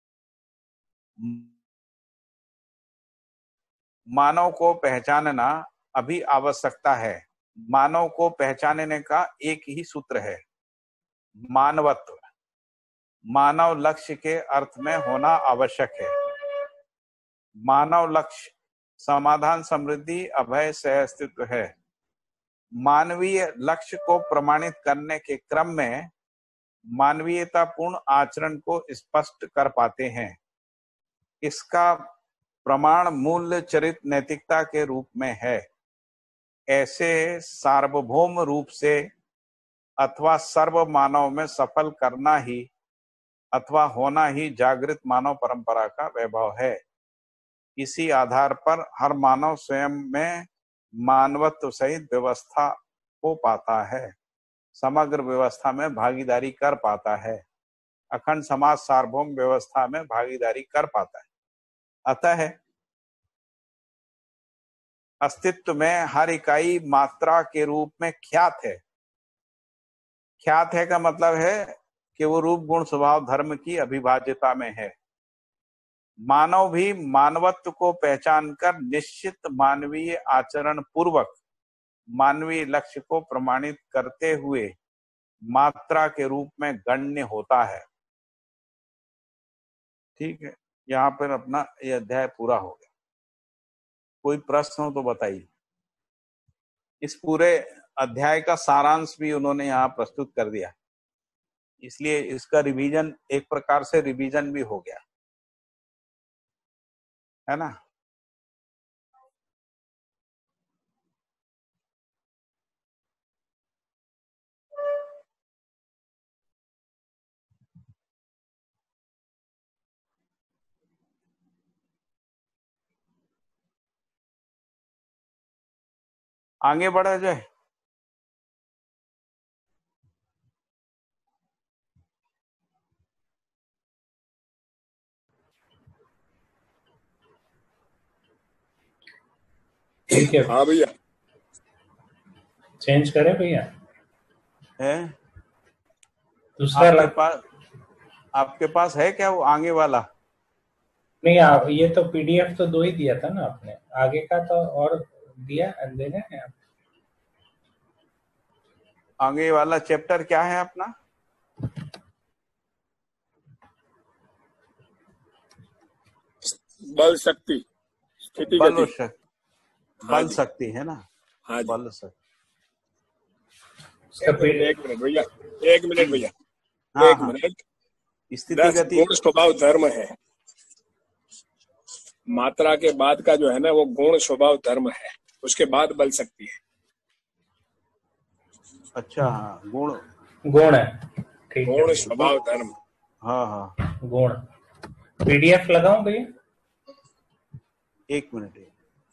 मानव को पहचानना अभी आवश्यकता है। मानव को पहचानने का एक ही सूत्र है, मानवत्व। मानव लक्ष्य के अर्थ में होना आवश्यक है। मानव लक्ष्य समाधान, समृद्धि, अभय, सहअस्तित्व है। मानवीय लक्ष्य को प्रमाणित करने के क्रम में मानवीयतापूर्ण आचरण को स्पष्ट कर पाते हैं। इसका प्रमाण मूल्य चरित नैतिकता के रूप में है। ऐसे सार्वभौम रूप से अथवा सर्व मानव में सफल करना ही अथवा होना ही जागृत मानव परंपरा का वैभव है। इसी आधार पर हर मानव स्वयं में मानवत्व सहित व्यवस्था को पाता है, समग्र व्यवस्था में भागीदारी कर पाता है, अखंड समाज सार्वभौम व्यवस्था में भागीदारी कर पाता है। अतः अस्तित्व में हर इकाई मात्रा के रूप में ख्यात है। ख्यात है का मतलब है कि वो रूप, गुण, स्वभाव, धर्म की अभिभाज्यता में है। मानव भी मानवत्व को पहचानकर निश्चित मानवीय आचरण पूर्वक मानवीय लक्ष्य को प्रमाणित करते हुए मात्रा के रूप में गण्य होता है। ठीक है, यहाँ पर अपना यह अध्याय पूरा हो गया। कोई प्रश्न हो तो बताइए। इस पूरे अध्याय का सारांश भी उन्होंने यहाँ प्रस्तुत कर दिया, इसलिए इसका रिवीजन एक प्रकार से रिवीजन भी हो गया, है ना। आगे बढ़ा जाए। ठीक है। हाँ भैया, चेंज करें भैया? है दूसरा आपके पास है क्या वो आगे वाला? नहीं, ये तो पीडीएफ तो 2 ही दिया था ना आपने, आगे का तो और देना है आप। आगे वाला चैप्टर क्या है अपना? बल शक्ति स्थिति बल गति। बल शक्ति है ना। हाँ, बल शक्ति। एक मिनट भैया, एक मिनट भैया, एक मिनट। स्थिति गति गुण स्वभाव धर्म है। मात्रा के बाद का जो है ना वो गुण स्वभाव धर्म है, उसके बाद बल शक्ति है। अच्छा, हाँ, गुण है। ठीक है, गुण स्वभाव धर्म। हाँ हाँ, गुण। पीडीएफ लगाऊं भैया? एक मिनट।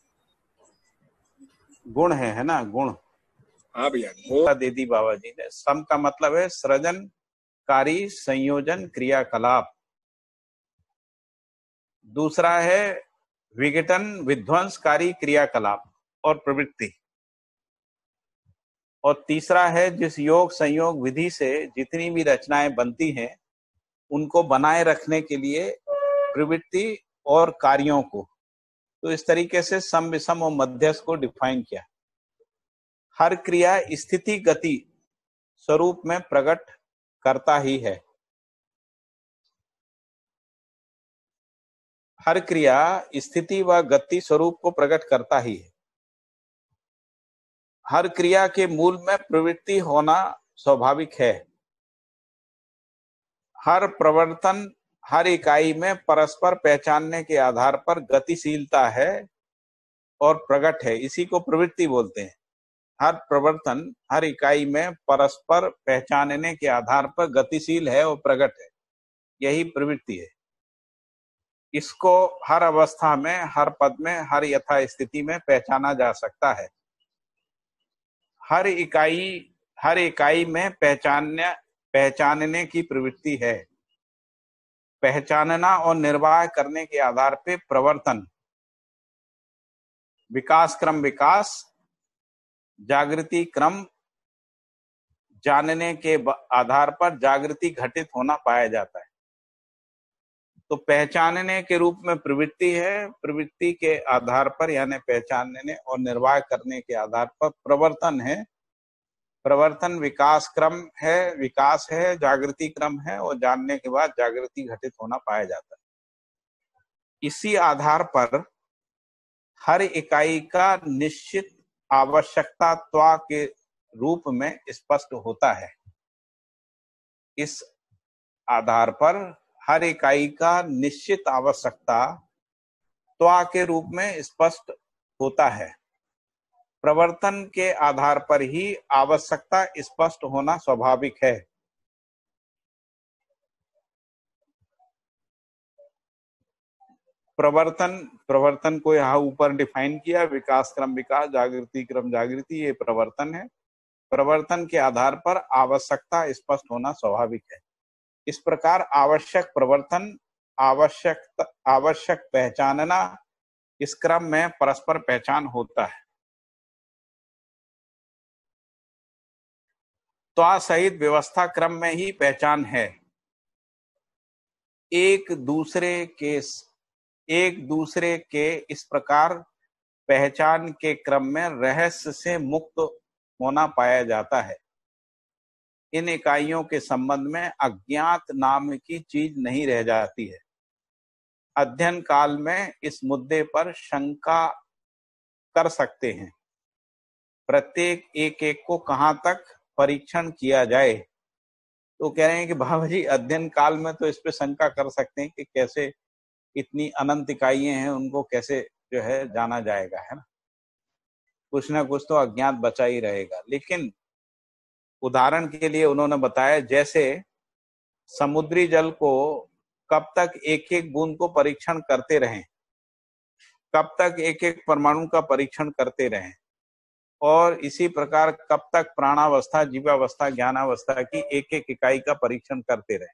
गुण है ना, गुण। हाँ भैया, गुण दे दी बाबा जी ने। सम का मतलब है सृजनकारी संयोजन क्रियाकलाप। दूसरा है विघटन विध्वंसकारी क्रियाकलाप और प्रवृत्ति, और तीसरा है जिस योग संयोग विधि से जितनी भी रचनाएं बनती हैं उनको बनाए रखने के लिए प्रवृत्ति और कार्यों को। तो इस तरीके से सम विषम और मध्यस्थ को डिफाइन किया। हर क्रिया स्थिति गति स्वरूप में प्रकट करता ही है। हर क्रिया स्थिति व गति स्वरूप को प्रकट करता ही है। हर क्रिया के मूल में प्रवृत्ति होना स्वाभाविक है। हर प्रवर्तन हर इकाई में परस्पर पहचानने के आधार पर गतिशीलता है और प्रकट है, इसी को प्रवृत्ति बोलते हैं। हर प्रवर्तन हर इकाई में परस्पर पहचानने के आधार पर गतिशील है और प्रकट है, यही प्रवृत्ति है। इसको हर अवस्था में, हर पद में, हर यथा स्थिति में पहचाना जा सकता है। हर इकाई में पहचानने की प्रवृत्ति है। पहचानना और निर्वाह करने के आधार पे प्रवर्तन, विकास क्रम विकास, जागृति क्रम, जानने के आधार पर जागृति घटित होना पाया जाता है। तो पहचानने के रूप में प्रवृत्ति है, प्रवृत्ति के आधार पर यानी पहचानने और निर्वाह करने के आधार पर प्रवर्तन है, प्रवर्तन विकास क्रम है, विकास है, जागृति क्रम है, और जानने के बाद जागृति घटित होना पाया जाता है। इसी आधार पर हर इकाई का निश्चित आवश्यकता के रूप में स्पष्ट होता है। इस आधार पर हर इकाई का निश्चित आवश्यकता के रूप में स्पष्ट होता है। प्रवर्तन के आधार पर ही आवश्यकता स्पष्ट होना स्वाभाविक है। प्रवर्तन को यहाँ ऊपर डिफाइन किया, विकास क्रम विकास, जागृति क्रम जागृति, ये प्रवर्तन है। प्रवर्तन के आधार पर आवश्यकता स्पष्ट होना स्वाभाविक है। इस प्रकार आवश्यक प्रवर्तन, आवश्यक पहचानना, इस क्रम में परस्पर पहचान होता है। सहित व्यवस्था क्रम में ही पहचान है। एक दूसरे के इस प्रकार पहचान के क्रम में रहस्य से मुक्त होना पाया जाता है। इन इकाइयों के संबंध में अज्ञात नाम की चीज नहीं रह जाती है। अध्ययन काल में इस मुद्दे पर शंका कर सकते हैं। प्रत्येक एक को कहां तक परीक्षण किया जाए। तो कह रहे हैं कि बाबा जी अध्ययन काल में तो इस पे शंका कर सकते हैं कि कैसे इतनी अनंत इकाइयां हैं, उनको कैसे जो है जाना जाएगा, है ना। कुछ ना कुछ तो अज्ञात बचा ही रहेगा। लेकिन उदाहरण के लिए उन्होंने बताया, जैसे समुद्री जल को कब तक एक एक बूंद को परीक्षण करते रहें, कब तक एक एक परमाणु का परीक्षण करते रहें, और इसी प्रकार कब तक प्राणावस्था, जीवावस्था, ज्ञानावस्था की एक एक इकाई का परीक्षण करते रहे।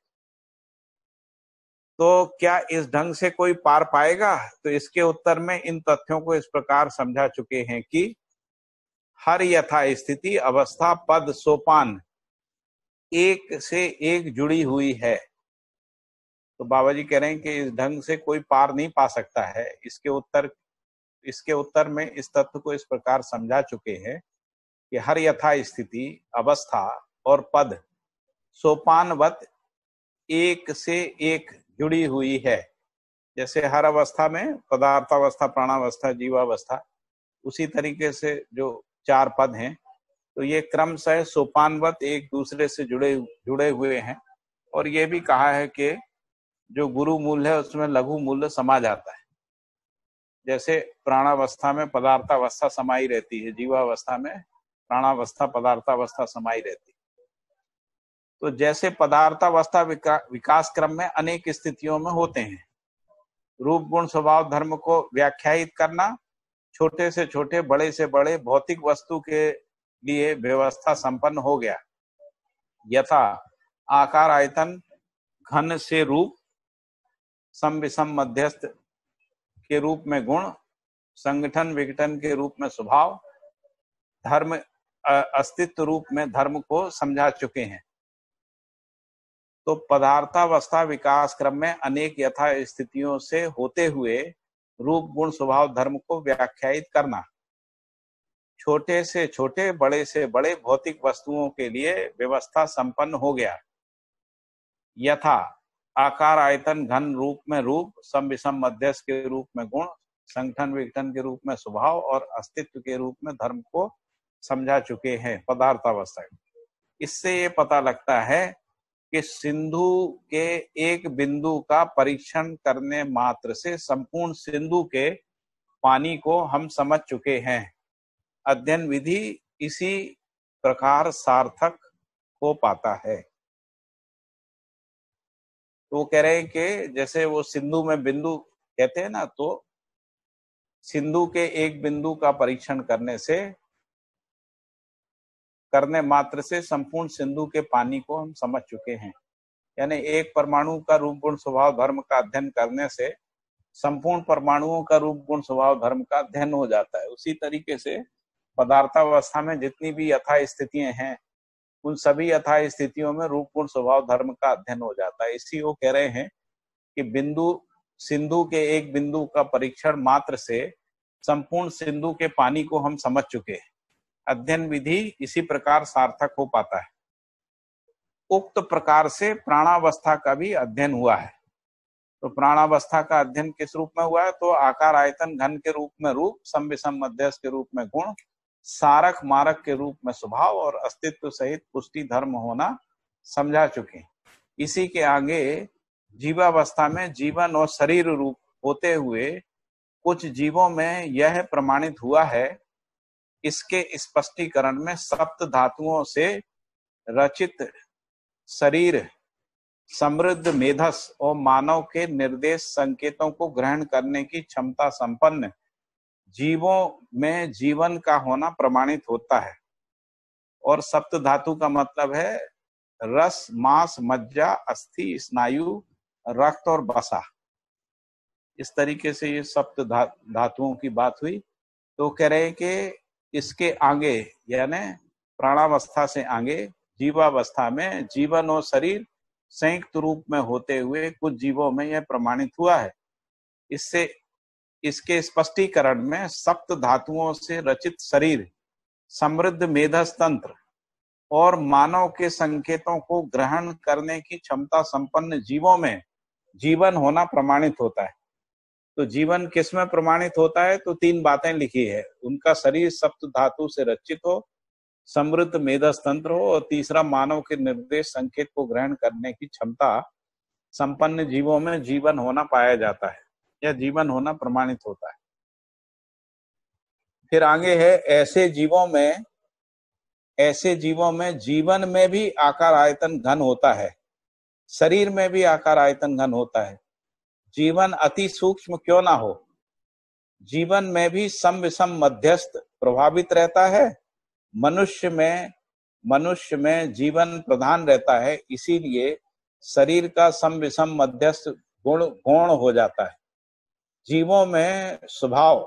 तो क्या इस ढंग से कोई पार पाएगा? तो इसके उत्तर में इन तथ्यों को इस प्रकार समझा चुके हैं कि हर यथा स्थिति, अवस्था, पद, सोपान एक से एक जुड़ी हुई है। तो बाबा जी कह रहे हैं कि इस ढंग से कोई पार नहीं पा सकता है। इसके उत्तर में इस तत्व को इस प्रकार समझा चुके हैं कि हर यथा स्थिति, अवस्था और पद सोपानवत एक से एक जुड़ी हुई है। जैसे हर अवस्था में पदार्थावस्था, प्राणावस्था, जीवावस्था, उसी तरीके से जो चार पद हैं, तो ये क्रमशः सोपानवत एक दूसरे से जुड़े हुए हैं। और ये भी कहा है कि जो गुरु मूल है उसमें लघु मूल समा जाता है। जैसे प्राणावस्था में पदार्थावस्था समाई रहती है, जीवावस्था में प्राणावस्था, पदार्थावस्था समाई रहती है। तो जैसे पदार्थावस्था विकास क्रम में अनेक स्थितियों में होते हैं। रूप गुण स्वभाव धर्म को व्याख्यायित करना, छोटे से छोटे, बड़े से बड़े भौतिक वस्तु के लिए व्यवस्था संपन्न हो गया। यथा आकार, आयतन, घन से रूप, सम विषम मध्यस्थ के रूप में गुण, संगठन विघटन के रूप में स्वभाव, धर्म अस्तित्व रूप में धर्म को समझा चुके हैं। तो पदार्थावस्था विकास क्रम में अनेक यथा स्थितियों से होते हुए रूप गुण स्वभाव धर्म को व्याख्यायित करना, छोटे से छोटे बड़े से बड़े भौतिक वस्तुओं के लिए व्यवस्था संपन्न हो गया। यथा आकार आयतन घन रूप में रूप, सम विषम मध्यस्थ के रूप में गुण, संगठन विघटन के रूप में स्वभाव और अस्तित्व के रूप में धर्म को समझा चुके हैं पदार्थावस्था। इससे ये पता लगता है कि सिंधु के एक बिंदु का परीक्षण करने मात्र से संपूर्ण सिंधु के पानी को हम समझ चुके हैं। अध्ययन विधि इसी प्रकार सार्थक हो पाता है। तो कह रहे हैं कि जैसे वो सिंधु में बिंदु कहते हैं ना, तो सिंधु के एक बिंदु का परीक्षण करने मात्र से संपूर्ण सिंधु के पानी को हम समझ चुके हैं। यानी एक परमाणु का रूप गुण स्वभाव धर्म का अध्ययन करने से संपूर्ण परमाणुओं का रूप गुण स्वभाव धर्म का अध्ययन हो जाता है। उसी तरीके से पदार्थावस्था में जितनी भी यथा स्थितियां हैं, उन सभी यथा स्थितियों में रूप गुण स्वभाव धर्म का अध्ययन हो जाता है। इसी वो कह रहे हैं कि सिंधु के एक बिंदु का परीक्षण मात्र से संपूर्ण सिंधु के पानी को हम समझ चुके हैं। अध्ययन विधि इसी प्रकार सार्थक हो पाता है। उक्त प्रकार से प्राणावस्था का भी अध्ययन हुआ है। तो प्राणावस्था का अध्ययन किस रूप में हुआ है? तो आकार आयतन घन के रूप में रूप, सम विषम मध्यस्थ के रूप में गुण, सारक मारक के रूप में स्वभाव और अस्तित्व सहित पुष्टि धर्म होना समझा चुके। इसी के आगे जीवावस्था में जीवन और शरीर रूप होते हुए कुछ जीवों में यह प्रमाणित हुआ है। इसके स्पष्टीकरण में सप्त धातुओं से रचित शरीर, समृद्ध मेधस और मानव के निर्देश संकेतों को ग्रहण करने की क्षमता संपन्न जीवों में जीवन का होना प्रमाणित होता है। और सप्त धातु का मतलब है रस, मांस, मज्जा, अस्थि, स्नायु, रक्त और वसा। इस तरीके से ये सप्त धातुओं की बात हुई। तो कह रहे हैं कि इसके आगे यानी प्राणावस्था से आगे जीवावस्था में जीवन और शरीर संयुक्त रूप में होते हुए कुछ जीवों में यह प्रमाणित हुआ है। इसके स्पष्टीकरण में सप्त धातुओं से रचित शरीर, समृद्ध मेधस तंत्र और मानव के संकेतों को ग्रहण करने की क्षमता संपन्न जीवों में जीवन होना प्रमाणित होता है। तो जीवन किस में प्रमाणित होता है? तो तीन बातें लिखी है। उनका शरीर सप्त धातु से रचित हो, समृद्ध मेधस तंत्र हो और तीसरा मानव के निर्देश संकेत को ग्रहण करने की क्षमता संपन्न जीवों में जीवन होना पाया जाता है या जीवन होना प्रमाणित होता है। फिर आगे है ऐसे जीवों में जीवन में भी आकार आयतन घन होता है, शरीर में भी आकार आयतन घन होता है। जीवन अति सूक्ष्म क्यों ना हो, जीवन में भी सम विषम मध्यस्थ प्रभावित रहता है। मनुष्य में जीवन प्रधान रहता है, इसीलिए शरीर का सम विषम मध्यस्थ गौण हो जाता है। जीवों में स्वभाव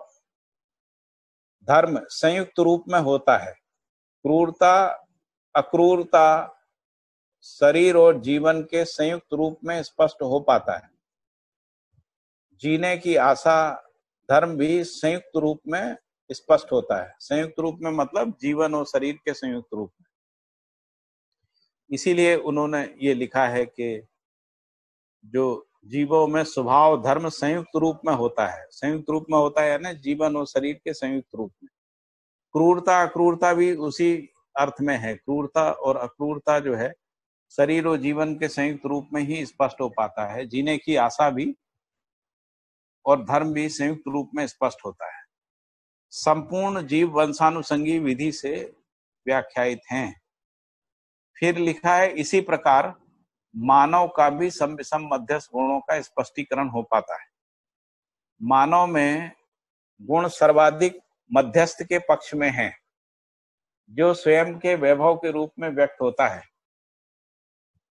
धर्म संयुक्त रूप में होता है। क्रूरता अक्रूरता शरीर और जीवन के संयुक्त रूप में स्पष्ट हो पाता है। जीने की आशा धर्म भी संयुक्त रूप में स्पष्ट होता है। संयुक्त रूप में मतलब जीवन और शरीर के संयुक्त रूप में। इसीलिए उन्होंने ये लिखा है कि जो जीवों में स्वभाव धर्म संयुक्त रूप में होता है, संयुक्त रूप में होता है यानी जीवन और शरीर के संयुक्त रूप में। क्रूरता अक्रूरता भी उसी अर्थ में है। क्रूरता और अक्रूरता जो है शरीर और जीवन के संयुक्त रूप में ही स्पष्ट हो पाता है। जीने की आशा भी और धर्म भी संयुक्त रूप में स्पष्ट होता है। संपूर्ण जीव वंशानुसंगी विधि से व्याख्यायित हैं। फिर लिखा है इसी प्रकार मानव का भी सम विषम मध्यस्थ गुणों का स्पष्टीकरण हो पाता है। मानव में गुण सर्वाधिक मध्यस्थ के पक्ष में है, जो स्वयं के वैभव के रूप में व्यक्त होता है।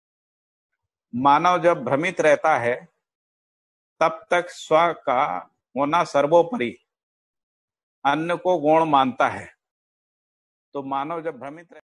मानव जब भ्रमित रहता है तब तक स्व का होना सर्वोपरि अन्न को गौण मानता है। तो मानव जब भ्रमित